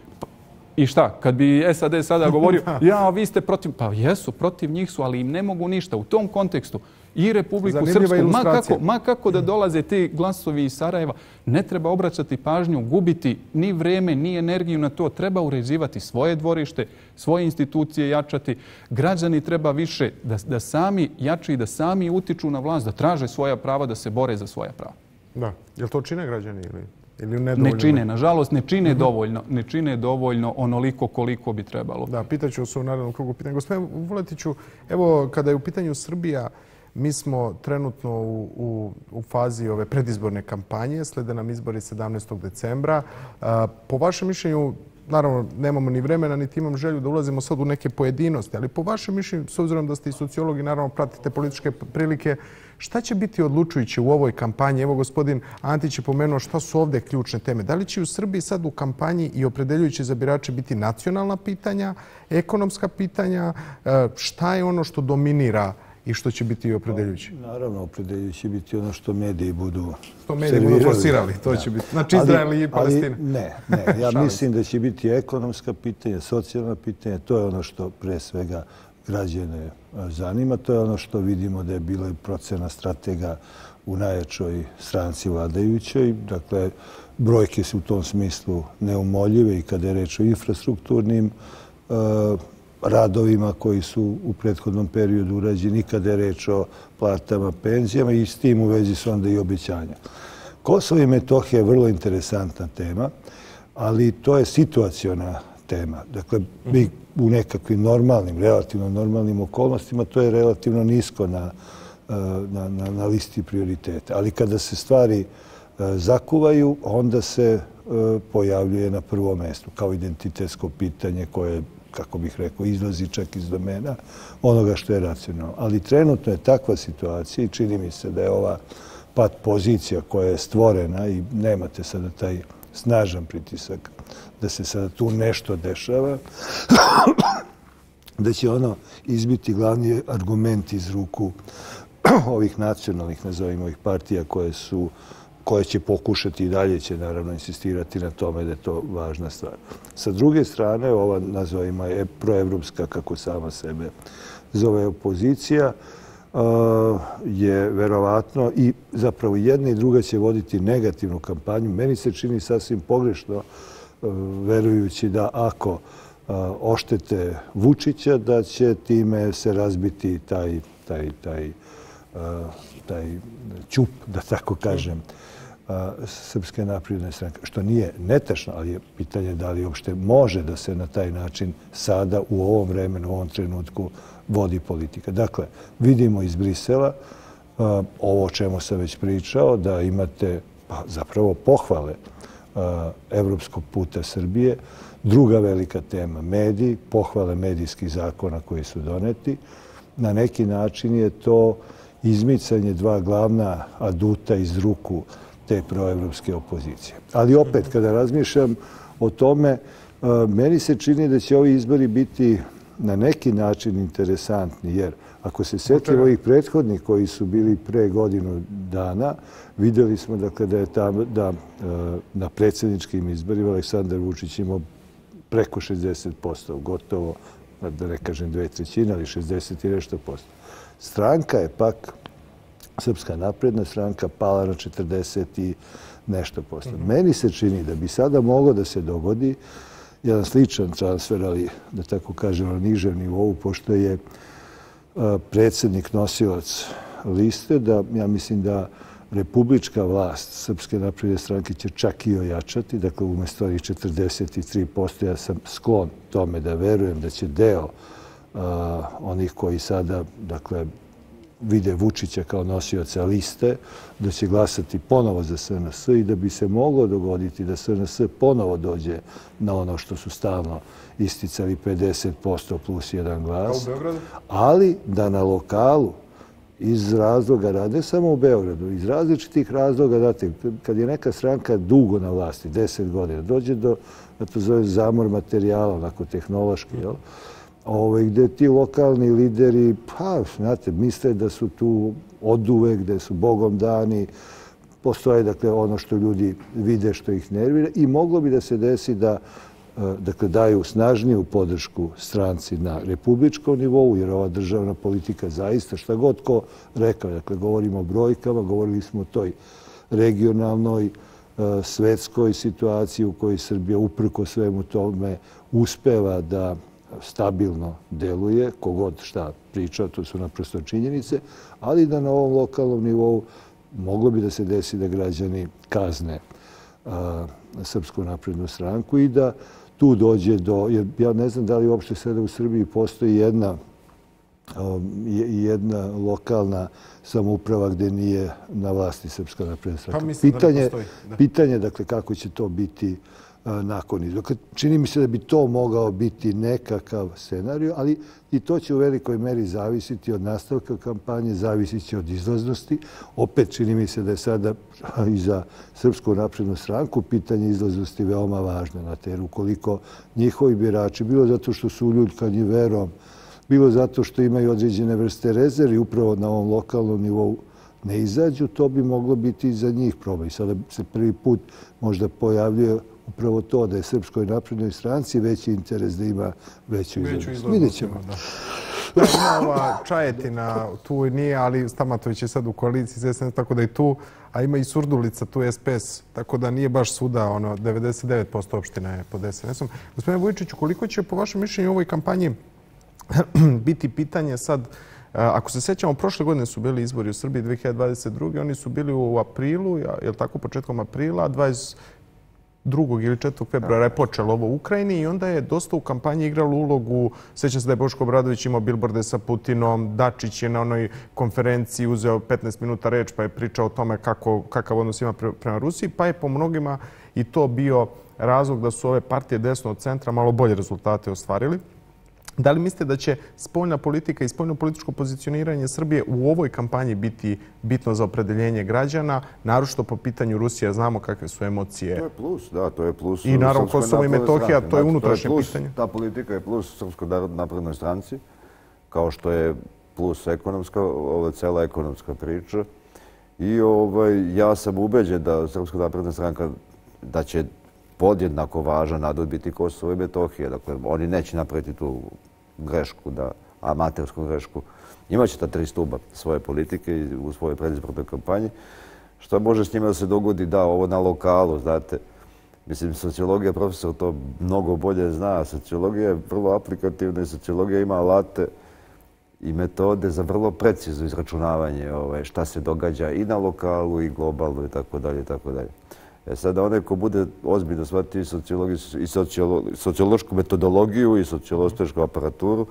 Speaker 3: I šta? Kad bi es a de sada govorio, ja, vi ste protiv... Pa jesu, protiv njih su, ali im ne mogu ništa. U tom kontekstu i Republiku Srpsku, ma kako, ma kako da dolaze ti glasovi iz Sarajeva, ne treba obraćati pažnju, gubiti ni vreme, ni energiju na to. Treba uređivati svoje dvorište, svoje institucije jačati. Građani treba više da, da sami jači i da sami utiču na vlast, da traže svoja prava, da se bore za svoja prava.
Speaker 1: Da. Je li to čine građani ili...
Speaker 3: Ne čine, nažalost, ne čine mm-hmm. dovoljno, ne čine dovoljno onoliko koliko bi trebalo.
Speaker 1: Da, pitaću se u narednom krugu pitanja. Gospodin Vuletiću, evo, kada je u pitanju Srbija, mi smo trenutno u, u, u fazi ove predizborne kampanje, slede nam izbori sedamnaestog decembra. Po vašem mišljenju, naravno nemamo ni vremena, niti imam želju da ulazimo sad u neke pojedinosti, ali po vašem mišljenju, s obzirom da ste i sociolog i naravno pratite političke prilike, šta će biti odlučujuće u ovoj kampanji? Evo, gospodin Antić je pomenuo šta su ovde ključne teme. Da li će u Srbiji sad u kampanji i opredeljujući za birače biti nacionalna pitanja, ekonomska pitanja? Šta je ono što dominira i što će biti opredeljujuće?
Speaker 2: Naravno, opredeljujuće će biti ono što mediji budu
Speaker 1: Što mediji budu forsirali, to će biti. Znači Izrael i Palestina.
Speaker 2: Ne, ne. Ja mislim da će biti ekonomska pitanja, socijalna pitanja. To je ono što pre svega građane zanima. To je ono što vidimo da je bila procena stratega u najjačoj stranci vladajućoj. Dakle, brojke su u tom smislu neumoljive i kada je reč o infrastrukturnim radovima koji su u prethodnom periodu urađeni, kada je reč o platama, penzijama i s tim u vezi su onda i obećanja. Kosovo i Metohija je vrlo interesantna tema, ali to je situaciona tema. Dakle, mi u nekakvim normalnim, relativno normalnim okolnostima, to je relativno nisko na, na, na, na listi prioriteta. Ali kada se stvari zakuvaju, onda se pojavljuje na prvom mestu kao identitetsko pitanje koje, kako bih rekao, izlazi čak iz domena onoga što je racionalno. Ali trenutno je takva situacija i čini mi se da je ova pat pozicija koja je stvorena i nemate sada taj snažan pritisak da se sada tu nešto dešava, da će ono izbiti glavni argument iz ruku ovih nacionalnih, nazovimo ovih partija koje su koje će pokušati i dalje će naravno insistirati na tome da je to važna stvar. Sa druge strane, ova, nazovimo je proevropska, kako sama sebe zove opozicija, je verovatno i zapravo jedna i druga će voditi negativnu kampanju. Meni se čini sasvim pogrešno, verujući da ako oštete Vučića, da će time se razbiti taj, taj, taj, taj ćup, da tako kažem, Srpske napredne stranke, što nije netačno, ali je pitanje da li uopšte može da se na taj način sada u ovom vremenu, u ovom trenutku vodi politika. Dakle, vidimo iz Brisela ovo o čemu sam već pričao, da imate pa, zapravo pohvale evropskog puta Srbije. Druga velika tema, mediji, pohvale medijskih zakona koji su doneti. Na neki način je to izmicanje dva glavna aduta iz ruku te proevropske opozicije. Ali opet, kada razmišljam o tome, meni se čini da će ovi izbori biti na neki način interesantni, jer ako se sjetimo ovih prethodnih koji su bili pre godinu dana, vidjeli smo dakle, da je tamo, da na predsjedničkim izborima Aleksandar Vučić imao preko šezdeset posto, gotovo, da ne kažem dve trećine, ali šezdeset i nešto posto. Stranka je pak, Srpska napredna stranka, pala na četrdeset i nešto posto. Meni se čini da bi sada moglo da se dogodi jedan sličan transfer, ali da tako kažem na nižem nivou, pošto je predsjednik nosilac liste, da ja mislim da republička vlast Srpske napredne stranke će čak i ojačati, dakle umjesto ovih četrdeset tri posto ja sam sklon tome da verujem da će deo onih koji sada, dakle, vide Vučića kao nosioca liste, da će glasati ponovo za S N S i da bi se moglo dogoditi da S N S ponovo dođe na ono što su stalno isticali pedeset posto plus jedan glas. Ali da na lokalu iz razloga, ne samo u Beogradu, iz različitih razloga, date, kad je neka stranka dugo na vlasti, deset godina, dođe do, da to zove zamor materijala, onako tehnološki, jel? Ove, gde ti lokalni lideri, pa, znate, misle da su tu oduvek, da su Bogom dani, postoje, dakle, ono što ljudi vide, što ih nervira i moglo bi da se desi da, dakle, daju snažniju podršku stranci na republičkom nivou, jer ova državna politika zaista, šta god ko rekao, dakle, govorimo o brojkama, govorili smo o toj regionalnoj, svetskoj situaciji u kojoj Srbija uprko svemu tome uspeva da stabilno deluje, kogod šta priča, to su naprosto činjenice, ali da na ovom lokalnom nivou moglo bi da se desi da građani kazne a, Srpsku naprednu stranku i da tu dođe do, jer ja ne znam da li uopšte sada u Srbiji postoji jedna, a, jedna lokalna samouprava gde nije na vlasti Srpska napredna stranka.
Speaker 1: Pa mislim
Speaker 2: pitanje,
Speaker 1: da ne postoji. Da.
Speaker 2: Pitanje, dakle, kako će to biti nakon izbora. Čini mi se da bi to mogao biti nekakav scenarij, ali i to će u velikoj meri zavisiti od nastavka kampanje, zavisit će od izlaznosti. Opet čini mi se da je sada i za Srpsku naprednu stranku pitanje izlaznosti veoma važno na terenu. Ukoliko njihovi birači, bilo zato što su uljuljkani verom, bilo zato što imaju određene vrste rezervi upravo na ovom lokalnom nivou, ne izađu, to bi moglo biti i za njih problem. I sada se prvi put možda pojavljuje upravo to da je Srpskoj naprednoj stranci veći interes da ima veću izlaznost. Vidjet ćemo.
Speaker 1: Ima ova Čajetina, tu nije, ali Stamatović je sad u koaliciji S N S, tako da i tu, a ima i Surdulica, tu je S P S, tako da nije baš svuda, ono, devedeset devet posto opština je pod S N S-om. Gospodine Vujičiću, koliko će po vašem mišljenju u ovoj kampanji biti pitanje sad, ako se sjećamo, prošle godine su bili izbori u Srbiji dve hiljade dvadeset druge. Oni su bili u aprilu, je li tako, početkom aprila, dvadeset drugog ili četvrtog februara je počelo ovo u Ukrajini i onda je dosta u kampanji igralo ulogu. Sjećam se da je Boško Obradović imao bilborde sa Putinom, Dačić je na onoj konferenciji uzeo petnaest minuta reč pa je pričao o tome kako, kakav odnos ima prema Rusiji, pa je po mnogima i to bio razlog da su ove partije desno od centra malo bolje rezultate ostvarili. Da li mislite da će spoljna politika i spoljno političko pozicioniranje Srbije u ovoj kampanji biti bitno za opredeljenje građana, naročito po pitanju Rusije? Znamo kakve su emocije.
Speaker 4: To je plus, da, to je plus.
Speaker 1: I naravno Kosovo i Metohija, to je unutrašnje pitanje.
Speaker 4: Ta politika je plus Srpskoj naprednoj stranci, kao što je plus ekonomska, ova cela ekonomska priča. I ovaj, ja sam ubeđen da Srpska napredna stranka da će podjednako važan nadod biti Kosovo i Metohija. Dakle, oni neće napraviti tu grešku, da, amatersku grešku. Imaće ta tri stuba svoje politike u svojoj predizbornoj kampanji. Šta može s njima da se dogodi? Da, ovo na lokalu, znate. Mislim, sociologija, profesor to mnogo bolje zna. Sociologija je vrlo aplikativna i sociologija ima alate i metode za vrlo precizno izračunavanje ovaj, šta se događa i na lokalu i globalno i tako dalje i tako dalje. E sada onaj ko bude ozbiljno shvatio i sociološku metodologiju i sociološku aparaturu,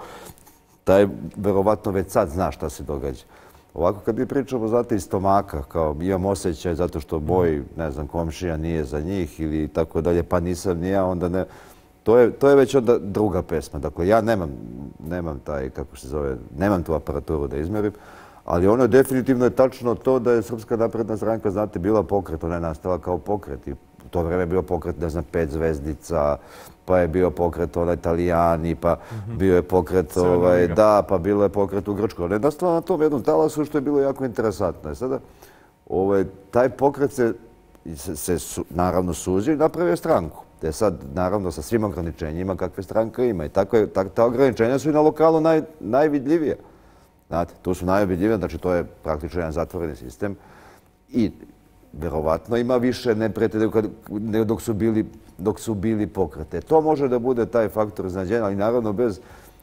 Speaker 4: taj verovatno već sad zna šta se događa. Ovako kad mi pričamo, znate, iz stomaka, kao imam osjećaj zato što moj, ne znam, komšija nije za njih ili tako dalje, pa nisam ni ja, onda ne... To je, to je već onda druga pesma. Dakle, ja nemam, nemam taj, kako se zove, nemam tu aparaturu da izmerim, ali ono definitivno je tačno to da je Srpska napredna stranka, znate, bila pokret, ona je nastala kao pokret i u to vreme je bio pokret, ne znam, pet zvezdica, pa je bio pokret onaj Italijani, pa bio je pokret, ovaj, da, pa bilo je pokret u Grčkoj. Ona je nastala na tom jednom talasu što je bilo jako interesantno. Sada, ovaj, taj pokret se, se, se su, naravno suzio i napravio stranku. Te sad, naravno, sa svim ograničenjima kakve stranka ima. I tako je, ta, ta ograničenja su i na lokalu naj, najvidljivije. Znate, tu su najvidljivije, znači to je praktično jedan zatvoreni sistem i verovatno ima više neprijatelja nego dok su bili, dok su bili pokrete. To može da bude taj faktor iznenađenja, ali naravno bez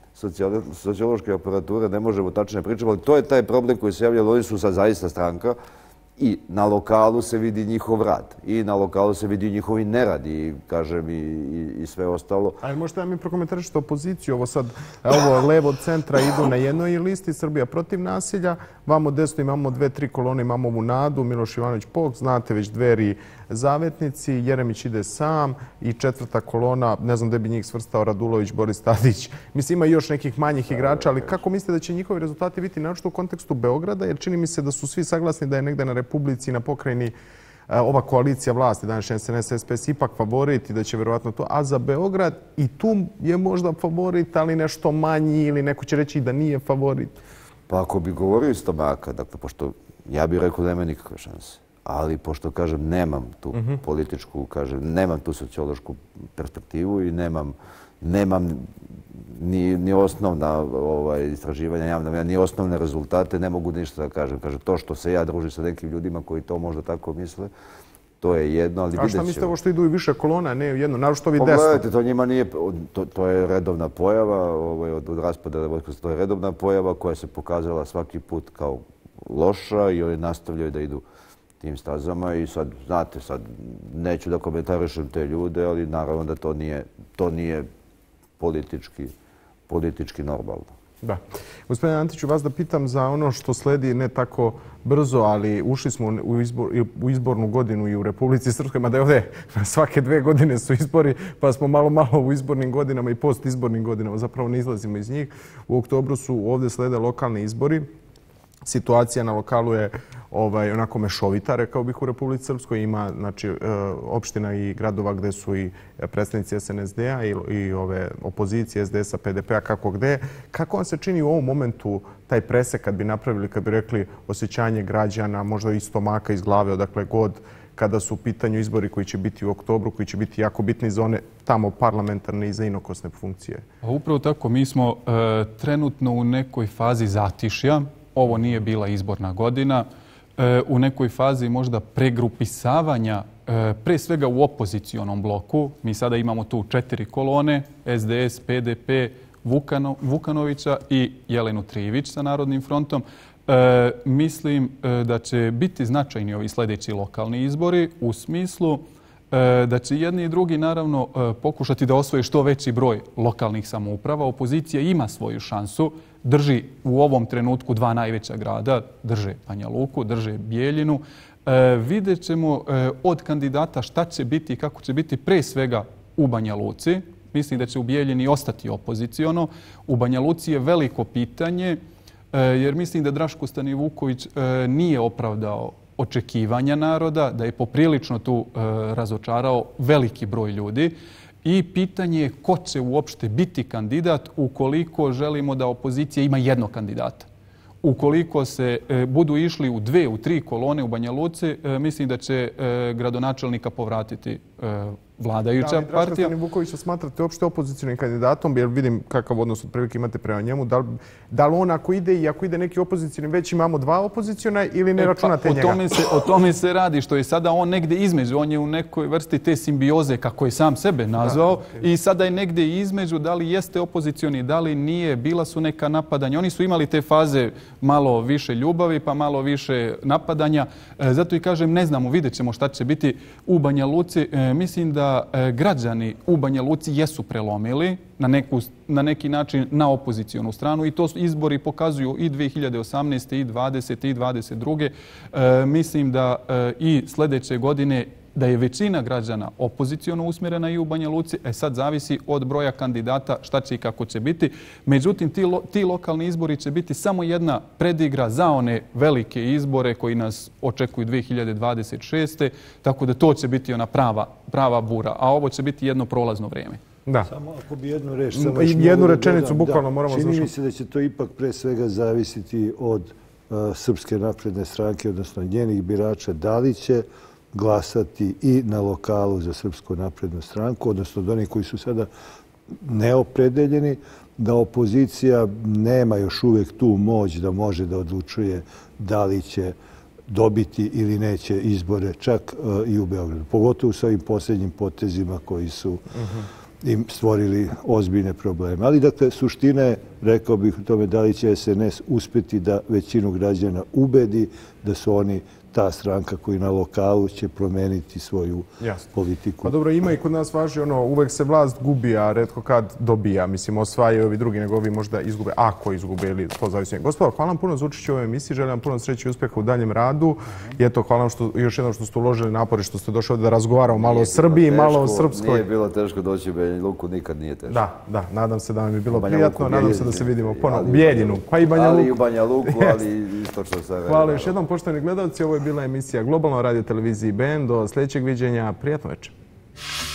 Speaker 4: sociološke aparature ne možemo tačno pričati, ali to je taj problem koji se javlja, oni su sad zaista stranka i na lokalu se vidi njihov rad i na lokalu se vidi njihovi nerad i, kažem, i, i, i sve ostalo.
Speaker 1: Ali možete da mi prokomentarišete opoziciju? Ovo sad, ovo levo od centra idu na jednoj listi, Srbija protiv nasilja, vamo desno imamo dve, tri kolone, imamo ovu Nadu, Miloš Ivanović Pok, znate već Dveri Zavetnici, Jeremić ide sam i četvrta kolona, ne znam gde bi njih svrstao, Radulović, Boris Tadić. Mislim, ima još nekih manjih igrača, ali kako mislite da će njihovi rezultati biti naročito u kontekstu Beograda? Jer čini mi se da su svi saglasni da je negde na Republici i na pokrajini ova koalicija vlasti, današnja S N S S P S, ipak favorit i da će verovatno to. A za Beograd i tu je možda favorit, ali nešto manji ili neko će reći da nije favorit.
Speaker 4: Pa ako bi govorio iz stomaka, dakle, pošto ja bih rekao da nema nikakve šanse. Ali pošto, kažem, nemam tu političku, kažem, nemam tu sociološku perspektivu i nemam, nemam ni, ni osnovna ovaj, istraživanja javna, ni osnovne rezultate, ne mogu ništa da kažem. Kažem, to što se ja družim sa nekim ljudima koji to možda tako misle, to je jedno, ali vidjet ćemo.
Speaker 1: A šta mislite ovo što idu i više kolona, ne jedno, naročito vi desno?
Speaker 4: Pogledajte, to njima nije, to, to je redovna pojava, ovaj, od, od raspada vojska, to je redovna pojava koja se pokazala svaki put kao loša i oni nastavljaju da idu tim stazama i sad, znate, sad neću da komentarišem te ljude, ali naravno da to nije, to nije politički, politički normalno.
Speaker 1: Da. Gospodine Antiću, vas da pitam za ono što sledi ne tako brzo, ali ušli smo u, izbor, u izbornu godinu i u Republici Srpskoj, mada je ovdje svake dve godine su izbori, pa smo malo malo u izbornim godinama i postizbornim godinama, zapravo ne izlazimo iz njih. U oktobru su ovdje slede lokalni izbori. Situacija na lokalu je ovaj, onako mešovita, rekao bih, u Republici Srpskoj. Ima znači, opština i gradova gde su i predstavnici S N S D-a i, i ove opozicije S D S-a, P D P-a, kako gde. Kako vam se čini u ovom momentu taj presek kad bi napravili, kad bi rekli osjećanje građana, možda i stomaka iz glave, odakle god, kada su u pitanju izbori koji će biti u oktobru, koji će biti jako bitni za one tamo parlamentarne i za inokosne funkcije?
Speaker 3: A upravo tako, mi smo e, trenutno u nekoj fazi zatišja. Ovo nije bila izborna godina. E, u nekoj fazi možda pregrupisavanja, e, pre svega u opozicionom bloku. Mi sada imamo tu četiri kolone, S D S, P D P, Vukano, Vukanovića i Jelenu Trijević sa Narodnim frontom. E, mislim e, da će biti značajni ovi sljedeći lokalni izbori u smislu e, da će jedni i drugi naravno e, pokušati da osvoje što veći broj lokalnih samouprava. Opozicija ima svoju šansu, drži u ovom trenutku dva najveća grada, drže Banja Luku, drže Bijeljinu. E, vidjet ćemo e, od kandidata šta će biti i kako će biti pre svega u Banja Luci. Mislim da će u Bijeljini ostati opoziciono. U Banja Luci je veliko pitanje jer mislim da Draško Stanivuković nije opravdao očekivanja naroda, da je poprilično tu razočarao veliki broj ljudi. I pitanje je ko će uopšte biti kandidat ukoliko želimo da opozicija ima jednog kandidata. Ukoliko se budu išli u dve, u tri kolone u Banja Luci, mislim da će gradonačelnika povratiti vladajuća partija. Da li Draška
Speaker 1: Stanivukovića smatrate uopšte opozicionim kandidatom, jer vidim kakav odnos otprilike imate prema njemu. Da li, da li on ako ide i ako ide neki opozicioni, već imamo dva opoziciona ili ne računate
Speaker 3: pa,
Speaker 1: njega?
Speaker 3: O tome, se, o tome se radi, što je sada on negde između. On je u nekoj vrsti te simbioze, kako je sam sebe nazvao, da, okay. I sada je negde između, da li jeste opozicioni, da li nije, bila su neka napadanja. Oni su imali te faze malo više ljubavi, pa malo više napadanja. E, zato i kažem, ne znamo, vidjet ćemo šta će biti u Banja Luci. E, mislim da građani u Banja Luci jesu prelomili na, neku, na neki način na opozicijonu stranu i to izbori pokazuju i dve hiljade osamnaeste. i dvadesete. i dvadeset druge. E, mislim da e, i sljedeće godine da je većina građana opozicijono usmjerena i u Banja Luci. E sad zavisi od broja kandidata šta će i kako će biti. Međutim, ti, lo, ti lokalni izbori će biti samo jedna predigra za one velike izbore koji nas očekuju dve hiljade dvadeset šeste. Tako da to će biti ona prava, prava bura. A ovo će biti jedno prolazno vrijeme.
Speaker 1: Da.
Speaker 2: Samo ako bi jednu reč, samo
Speaker 1: jednu rečenicu bukvalno moramo
Speaker 2: završiti.
Speaker 1: Čini
Speaker 2: mi se da će to ipak pre svega zavisiti od uh, Srpske napredne stranke, odnosno njenih birača, da li će glasati i na lokalu za Srpsku naprednu stranku, odnosno do onih koji su sada neopredeljeni, da opozicija nema još uvijek tu moć da može da odlučuje da li će dobiti ili neće izbore, čak uh, i u Beogradu. Pogotovo sa ovim posljednjim potezima koji su uh-huh. im stvorili ozbiljne probleme. Ali dakle, suština je, rekao bih o tome, da li će S N S uspjeti da većinu građana ubedi da su oni ta stranka koji na lokalu će promeniti svoju Jasne. politiku.
Speaker 1: Pa dobro, ima i kod nas važi ono, uvek se vlast gubi, a retko kad dobija. Mislim, osvajaju ovi drugi, nego ovi možda izgube, ako izgube ili to zavisi. Gospodo, hvala vam puno za učešće u ovoj emisiji, želim vam puno sreće i uspjeha u daljem radu. I eto, hvala vam što, još jednom što ste uložili napori, što ste došli da razgovaramo malo o Srbiji, teško, malo o Srpskoj.
Speaker 4: Nije bilo teško doći u Banja Luku, nikad nije teško.
Speaker 1: Da, da, nadam se da vam je bilo prijatno, nadam se da se vidimo ponovno. Bijeljinu, pa i Banja Luku.
Speaker 4: Ali i u Banja Luku, ali i istočno sve.
Speaker 1: Hvala još jednom, poštovani gledalci, ovo je bila emisija Globalno radio televiziji B N. Do sljedećeg viđenja. Prijatno večer.